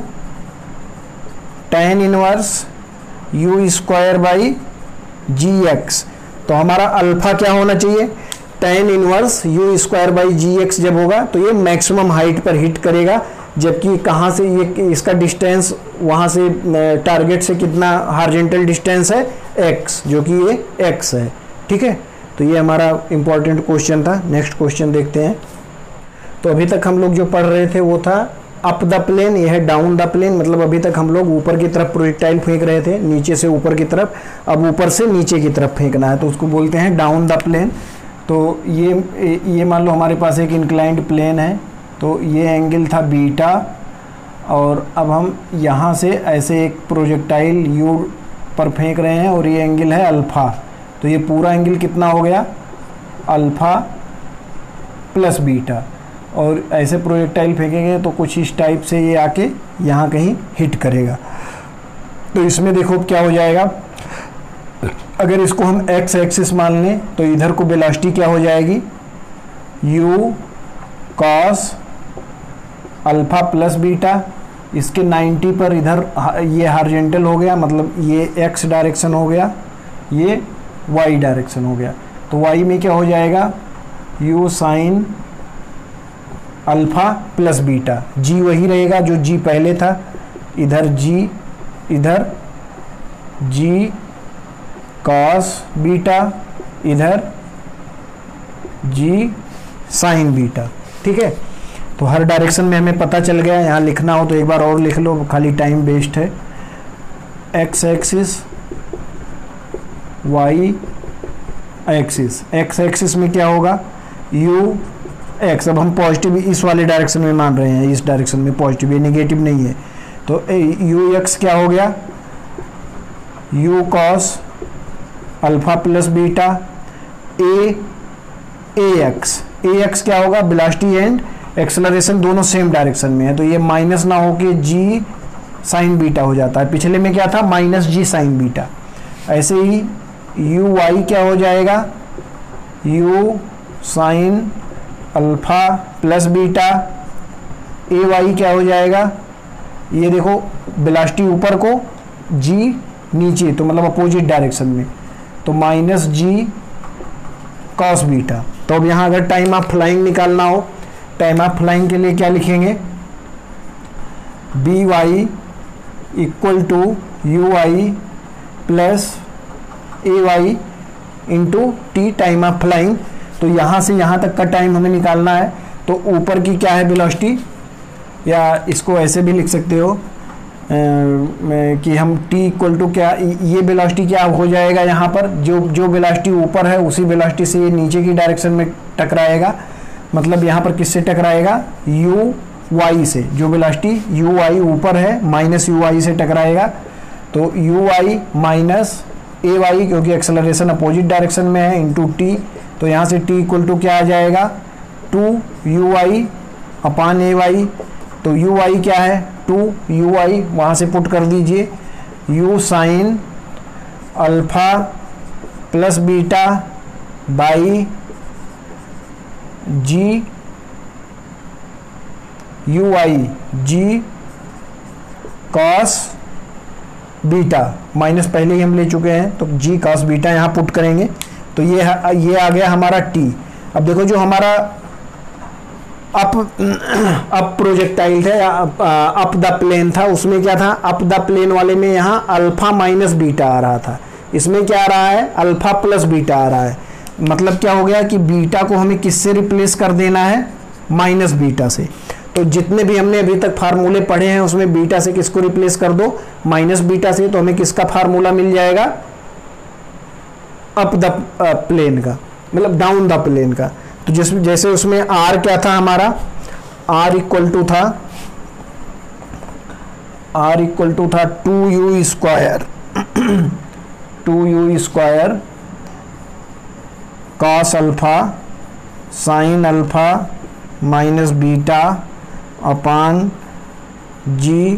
tan inverse U square by G X. तो हमारा alpha क्या होना चाहिए, tan inverse U square by G X जब होगा तो ये मैक्सिमम हाइट पर हिट करेगा। जबकि कहाँ से ये, इसका डिस्टेंस वहाँ से टारगेट से कितना हॉरिजॉन्टल डिस्टेंस है, x, जो कि ये x है। ठीक है, तो ये हमारा इंपॉर्टेंट क्वेश्चन था। नेक्स्ट क्वेश्चन देखते हैं। तो अभी तक हम लोग जो पढ़ रहे थे वो था अप द प्लेन, यह है डाउन द प्लेन। मतलब अभी तक हम लोग ऊपर की तरफ प्रोजेक्टाइल फेंक रहे थे, नीचे से ऊपर की तरफ, अब ऊपर से नीचे की तरफ फेंकना है, तो उसको बोलते हैं डाउन द प्लेन। तो ये ये मान लो हमारे पास एक इंक्लाइंड प्लेन है, तो ये एंगल था बीटा, और अब हम यहाँ से ऐसे एक प्रोजेक्टाइल यू पर फेंक रहे हैं और ये एंगल है अल्फ़ा। तो ये पूरा एंगल कितना हो गया, अल्फ़ा प्लस बीटा। और ऐसे प्रोजेक्टाइल फेंकेंगे तो कुछ इस टाइप से ये आके यहाँ कहीं हिट करेगा। तो इसमें देखो क्या हो जाएगा, अगर इसको हम एक्स एक्सिस मान लें तो इधर को वेलोसिटी क्या हो जाएगी, U cos alpha plus beta. इसके नाइन्टी पर इधर ये हॉरिजॉन्टल हो गया, मतलब ये एक्स डायरेक्शन हो गया, ये वाई डायरेक्शन हो गया। तो वाई में क्या हो जाएगा, you sine alpha plus beta, G वही रहेगा जो जी पहले था, इधर जी, इधर जी कॉस बीटा, इधर जी साइन बीटा। ठीक है, तो हर डायरेक्शन में हमें पता चल गया। यहाँ लिखना हो तो एक बार और लिख लो, खाली टाइम वेस्ट है। X axis, Y axis, X axis में क्या होगा, यू एक्स। अब हम पॉजिटिव इस वाले डायरेक्शन में मान रहे हैं, इस डायरेक्शन में पॉजिटिव है, नेगेटिव नहीं है। तो यू एक्स क्या हो गया, U cos alpha plus beta, A A x, A X क्या होगा, वेलोसिटी एंड एक्सेलरेशन दोनों सेम डायरेक्शन में है, तो ये माइनस ना होके जी साइन बीटा हो जाता है। पिछले में क्या था, माइनस जी साइन बीटा। ऐसे ही यू वाई क्या हो जाएगा, you sine alpha plus beta, A Y क्या हो जाएगा, ये देखो वेलोसिटी ऊपर को, जी नीचे, तो मतलब अपोजिट डायरेक्शन में, तो माइनस जी कॉस बीटा। तो अब यहाँ अगर टाइम ऑफ फ्लाइंग निकालना हो, टाइम ऑफ फ्लाइंग के लिए क्या लिखेंगे, B Y equal to you Y plus A Y into T time of flying. तो यहाँ से यहाँ तक का टाइम हमें निकालना है। तो ऊपर की क्या है वेलोसिटी, या इसको ऐसे भी लिख सकते हो आ, कि हम t इक्वल टू क्या, ये वेलोसिटी क्या हो जाएगा, यहाँ पर जो जो वेलोसिटी ऊपर है उसी वेलोसिटी से ये नीचे की डायरेक्शन में टकराएगा। मतलब यहाँ पर किससे टकराएगा, यू वाई से, जो वेलोसिटी यू वाई ऊपर है माइनस यू वाई से टकराएगा। तो U Y minus A Y, क्योंकि एक्सेलरेशन अपोजिट डायरेक्शन में है, इंटू टी। तो यहाँ से टी इक्वल टू क्या आ जाएगा, two you Y upon A Y. तो यू वाई क्या है, टू यू वाई, वहाँ से पुट कर दीजिए, U sine alpha plus beta by G U I G cos beta, minus पहले ही हम ले चुके हैं तो जी कॉस बीटा यहाँ पुट करेंगे। तो ये ये आ गया हमारा टी। अब देखो जो हमारा अप अप प्रोजेक्टाइल था, अप द प्लेन था, उसमें क्या था, अप द प्लेन वाले में यहाँ अल्फा माइनस बीटा आ रहा था, इसमें क्या आ रहा है, अल्फा प्लस बीटा आ रहा है। मतलब क्या हो गया कि बीटा को हमें किससे रिप्लेस कर देना है, माइनस बीटा से। तो जितने भी हमने अभी तक फार्मूले पढ़े हैं उसमें बीटा से किसको रिप्लेस कर दो, माइनस बीटा से। तो हमें किसका फार्मूला मिल जाएगा, अप द प्लेन का, मतलब डाउन द प्लेन का। तो जिस जैसे उसमें आर क्या था हमारा, आर इक्वल टू था आर इक्वल टू था two you square two you square cos alpha sine alpha minus beta upon G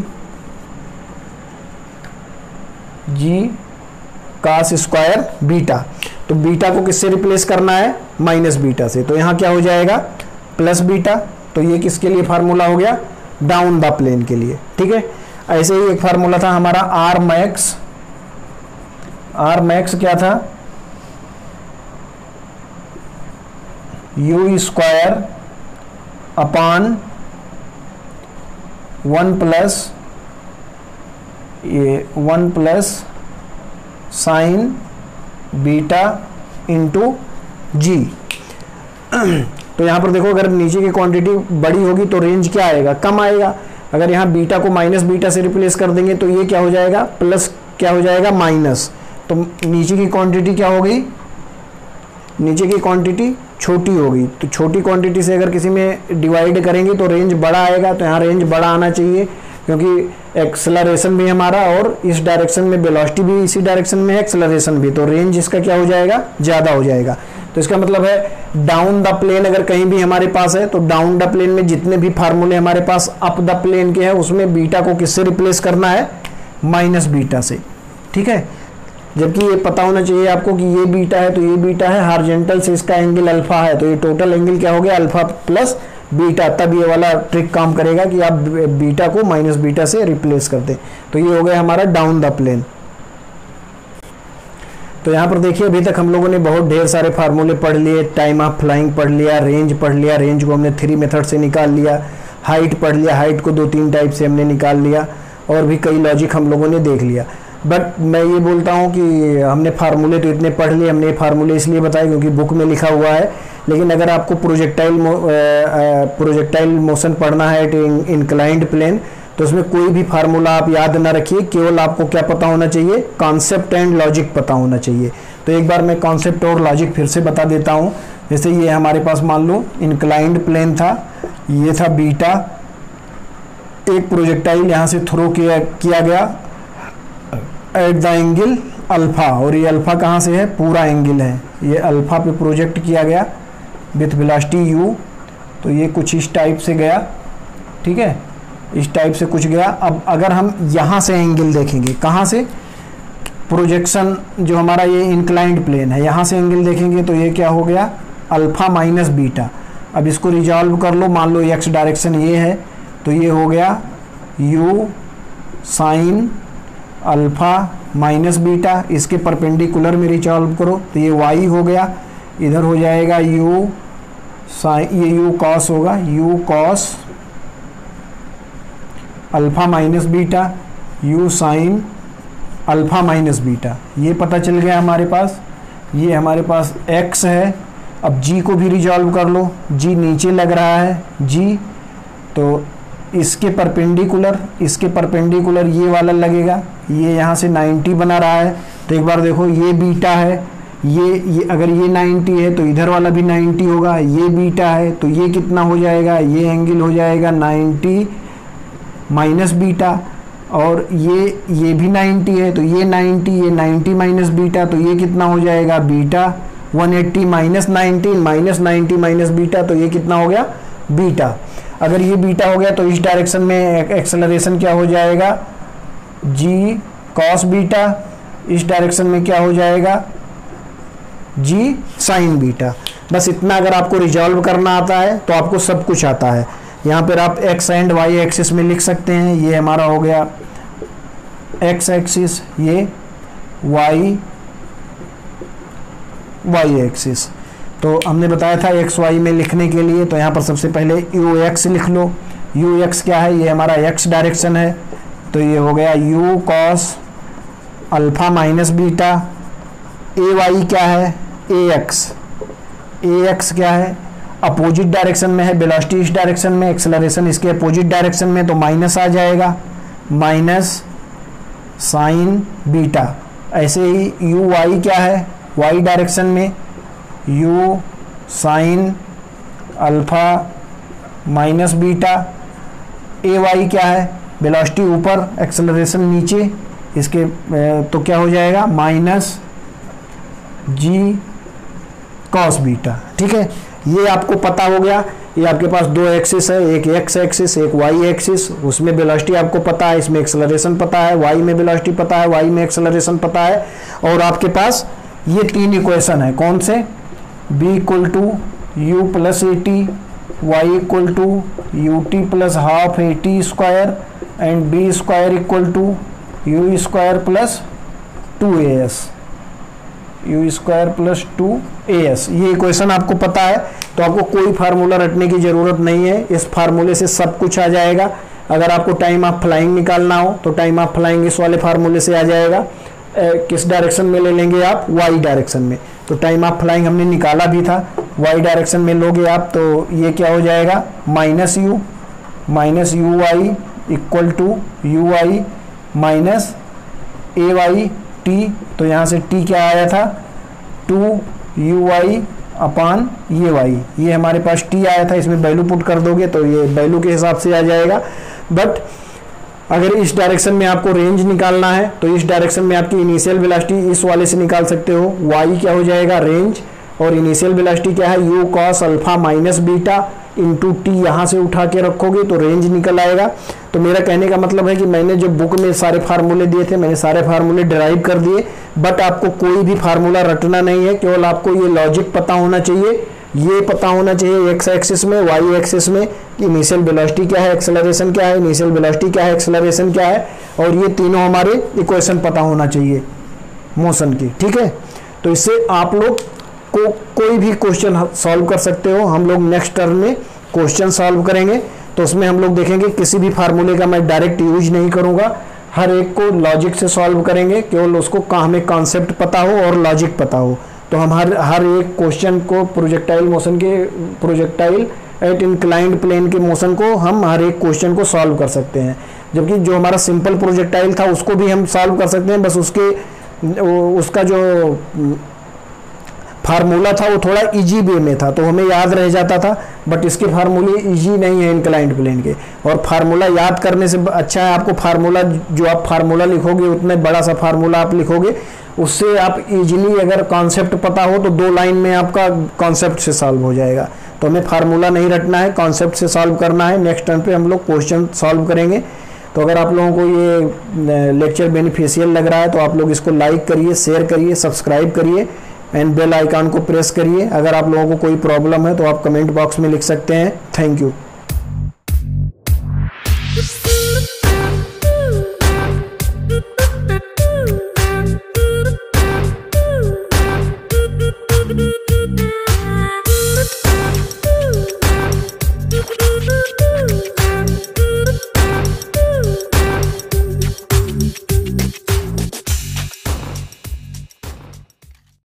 G cos square beta. तो बीटा को किससे रिप्लेस करना है, माइनस बीटा से। तो यहाँ क्या हो जाएगा, प्लस बीटा। तो ये किसके लिए फार्मूला हो गया, डाउन द प्लेन के लिए। ठीक है, ऐसे ही एक फार्मूला था हमारा आर मैक्स। आर मैक्स क्या था, U square upon one plus ये one plus sine beta into G. तो यहाँ पर देखो अगर नीचे की क्वांटिटी बड़ी होगी तो रेंज क्या आएगा, कम आएगा। अगर यहाँ बीटा को माइनस बीटा से रिप्लेस कर देंगे तो ये क्या हो जाएगा, प्लस क्या हो जाएगा, माइनस। तो नीचे की क्वांटिटी क्या हो गई, नीचे की क्वांटिटी छोटी होगी। तो छोटी क्वांटिटी से अगर किसी में डिवाइड करेंगे तो रेंज बड़ा आएगा। तो यहाँ रेंज बड़ा आना चाहिए क्योंकि एक्सेलरेशन भी हमारा और इस डायरेक्शन में वेलोसिटी भी इसी डायरेक्शन में है, एक्सेलरेशन भी। तो रेंज इसका क्या हो जाएगा, ज़्यादा हो जाएगा। तो इसका मतलब है डाउन द प्लेन अगर कहीं भी हमारे पास है तो डाउन द प्लेन में जितने भी फार्मूले हमारे पास अप द प्लेन के हैं उसमें बीटा को किससे रिप्लेस करना है, माइनस बीटा से। ठीक है, जबकि ये पता होना चाहिए आपको कि ये बीटा है तो ये बीटा है, हार्जेंटल से इसका एंगल अल्फा है तो ये टोटल एंगल क्या हो गया, अल्फा प्लस बीटा। तब ये वाला ट्रिक काम करेगा कि आप बीटा को माइनस बीटा से रिप्लेस कर दें। तो ये हो गया हमारा डाउन द प्लेन। तो यहाँ पर देखिए अभी तक हम लोगों ने बहुत ढेर सारे फार्मूले पढ़ लिए, टाइम ऑफ फ्लाइंग पढ़ लिया, रेंज पढ़ लिया, रेंज को हमने थ्री मेथड से निकाल लिया, हाइट पढ़ लिया, हाइट को दो तीन टाइप से हमने निकाल लिया, और भी कई लॉजिक हम लोगों ने देख लिया। बट मैं ये बोलता हूँ कि हमने फार्मूले तो इतने पढ़ लिए, हमने फार्मूले इसलिए बताए क्योंकि बुक में लिखा हुआ है। लेकिन अगर आपको प्रोजेक्टाइल प्रोजेक्टाइल मोशन पढ़ना है तो इंक्लाइंड प्लेन, तो उसमें कोई भी फार्मूला आप याद ना रखिए, केवल आपको क्या पता होना चाहिए, कॉन्सेप्ट एंड लॉजिक पता होना चाहिए। तो एक बार मैं कॉन्सेप्ट और लॉजिक फिर से बता देता हूँ। जैसे ये हमारे पास मान लो इंक्लाइंड प्लेन था, ये था बीटा, एक प्रोजेक्टाइल यहाँ से थ्रो किया किया गया एट द एंगल अल्फा, और ये अल्फा कहाँ से है, पूरा एंगल है, ये अल्फा पे प्रोजेक्ट किया गया विथ वेलोसिटी यू। तो ये कुछ इस टाइप से गया, ठीक है, इस टाइप से कुछ गया। अब अगर हम यहाँ से एंगल देखेंगे, कहाँ से, प्रोजेक्शन जो हमारा ये इंक्लाइंड प्लेन है, यहाँ से एंगल देखेंगे तो ये क्या हो गया, अल्फा माइनस बीटा। अब इसको रिजॉल्व कर लो, मान लो एक्स डायरेक्शन ये है तो ये हो गया U sine alpha minus beta, इसके परपेंडिकुलर में रिजॉल्व करो तो ये वाई हो गया, इधर हो जाएगा यू साइन, ये यू कॉस होगा, U cos alpha minus beta, U sine alpha minus beta. ये पता चल गया हमारे पास। ये हमारे पास x है। अब g को भी रिजॉल्व कर लो, g नीचे लग रहा है g, तो इसके परपेंडिकुलर इसके परपेंडिकुलर ये वाला लगेगा, ये यहाँ से नाइन्टी बना रहा है। तो एक बार देखो ये बीटा है, ये ये अगर ये नाइन्टी है तो इधर वाला भी नाइन्टी होगा, ये बीटा है तो ये कितना हो जाएगा, ये एंगल हो जाएगा नाइन्टी माइनस बीटा, और ये ये भी नाइन्टी है तो ये नाइन्टी, ये नाइन्टी माइनस बीटा तो ये कितना हो जाएगा beta, one eighty minus nineteen minus ninety minus beta तो ये कितना हो गया बीटा। अगर ये बीटा हो गया तो इस डायरेक्शन में एक्सेलरेशन क्या हो जाएगा, जी कॉस बीटा, इस डायरेक्शन में क्या हो जाएगा, जी साइन बीटा। बस इतना अगर आपको रिजॉल्व करना आता है तो आपको सब कुछ आता है। यहाँ पर आप एक्स एंड वाई एक्सिस में लिख सकते हैं, ये हमारा हो गया एक्स एक्सिस, ये वाई वाई एक्सिस। तो हमने बताया था एक्स वाई में लिखने के लिए, तो यहाँ पर सबसे पहले यू एक्स लिख लो। यू एक्स क्या है, ये हमारा एक्स डायरेक्शन है, तो ये हो गया U cos alpha minus beta. ए वाई क्या है, ए एक्स, ए एक्स क्या है अपोजिट डायरेक्शन में है, वेलोसिटी इस डायरेक्शन में, एक्सेलरेशन इसके अपोजिट डायरेक्शन में, तो माइनस आ जाएगा, माइनस साइन बीटा। ऐसे ही यू वाई क्या है, वाई डायरेक्शन में U sine alpha minus beta. ए वाई क्या है, वेलोसिटी ऊपर एक्सेलरेशन नीचे, इसके तो क्या हो जाएगा माइनस जी कॉस बीटा। ठीक है, ये आपको पता हो गया। ये आपके पास दो एक्सिस है, एक एक्स एक्सिस एक वाई एक्सिस, उसमें वेलोसिटी आपको पता है, इसमें एक्सेलरेशन पता है, वाई में वेलोसिटी पता है, वाई में एक्सेलरेशन पता है, और आपके पास ये तीन इक्वेशन है। कौन से, b equal to U plus A T, Y equal to U T plus half A T square, and B square equal to you square plus two A S, U square plus two A S. ये equation आपको पता है, तो आपको कोई formula रटने की ज़रूरत नहीं है, इस फार्मूले से सब कुछ आ जाएगा। अगर आपको टाइम ऑफ फ्लाइंग निकालना हो तो टाइम ऑफ फ्लाइंग इस वाले फार्मूले से आ जाएगा। ए, किस डायरेक्शन में ले लेंगे आप, वाई डायरेक्शन में, तो टाइम ऑफ फ्लाइंग हमने निकाला भी था, वाई डायरेक्शन में लोगे आप तो ये क्या हो जाएगा minus U minus U Y equal to you Y minus A Y T. तो यहाँ से टी क्या आया था, टू यू वाई अपान ये वाई, ये हमारे पास टी आया था, इसमें वैल्यू पुट कर दोगे तो ये वैल्यू के हिसाब से आ जाएगा। बट अगर इस डायरेक्शन में आपको रेंज निकालना है तो इस डायरेक्शन में आपकी इनिशियल वेलोसिटी इस वाले से निकाल सकते हो, वाई क्या हो जाएगा रेंज, और इनिशियल वेलोसिटी क्या है U cos alpha minus beta into T, यहाँ से उठा के रखोगे तो रेंज निकल आएगा। तो मेरा कहने का मतलब है कि मैंने जो बुक में सारे फार्मूले दिए थे मैंने सारे फार्मूले डिराइव कर दिए, बट आपको कोई भी फार्मूला रटना नहीं है, केवल आपको ये लॉजिक पता होना चाहिए, ये पता होना चाहिए एक्स एक्सिस में वाई एक्सिस में कि इनिशियल वेलोसिटी क्या है, एक्सेलरेशन क्या है, इनिशियल वेलोसिटी क्या है, एक्सेलरेशन क्या है, और ये तीनों हमारे इक्वेशन पता होना चाहिए मोशन की। ठीक है, तो इससे आप लोग को कोई भी क्वेश्चन सॉल्व कर सकते हो। हम लोग नेक्स्ट टर्म में क्वेश्चन सॉल्व करेंगे तो उसमें हम लोग देखेंगे किसी भी फार्मूले का मैं डायरेक्ट यूज नहीं करूंगा, हर एक को लॉजिक से सॉल्व करेंगे, केवल उसको का हमें कॉन्सेप्ट पता हो और लॉजिक पता हो। तो हम हर हर एक क्वेश्चन को प्रोजेक्टाइल मोशन के प्रोजेक्टाइल एट इंक्लाइंड प्लेन के मोशन को हम हर एक क्वेश्चन को सॉल्व कर सकते हैं, जबकि जो हमारा सिंपल प्रोजेक्टाइल था उसको भी हम सॉल्व कर सकते हैं, बस उसके उसका जो फार्मूला था वो थोड़ा इजी वे में था तो हमें याद रह जाता था, बट इसके फार्मूले इजी नहीं है इंक्लाइंड प्लेन के। और फार्मूला याद करने से अच्छा है आपको फार्मूला, जो आप फार्मूला लिखोगे उतने बड़ा सा फार्मूला आप लिखोगे, उससे आप इजीली अगर कॉन्सेप्ट पता हो तो दो लाइन में आपका कॉन्सेप्ट से सॉल्व हो जाएगा। तो हमें फार्मूला नहीं रटना है, कॉन्सेप्ट से सॉल्व करना है। नेक्स्ट टाइम पे हम लोग क्वेश्चन सॉल्व करेंगे। तो अगर आप लोगों को ये लेक्चर बेनिफिशियल लग रहा है तो आप लोग इसको लाइक करिए, शेयर करिए, सब्सक्राइब करिए एंड बेल आइकन को प्रेस करिए। अगर आप लोगों को कोई प्रॉब्लम है तो आप कमेंट बॉक्स में लिख सकते हैं। Thank you.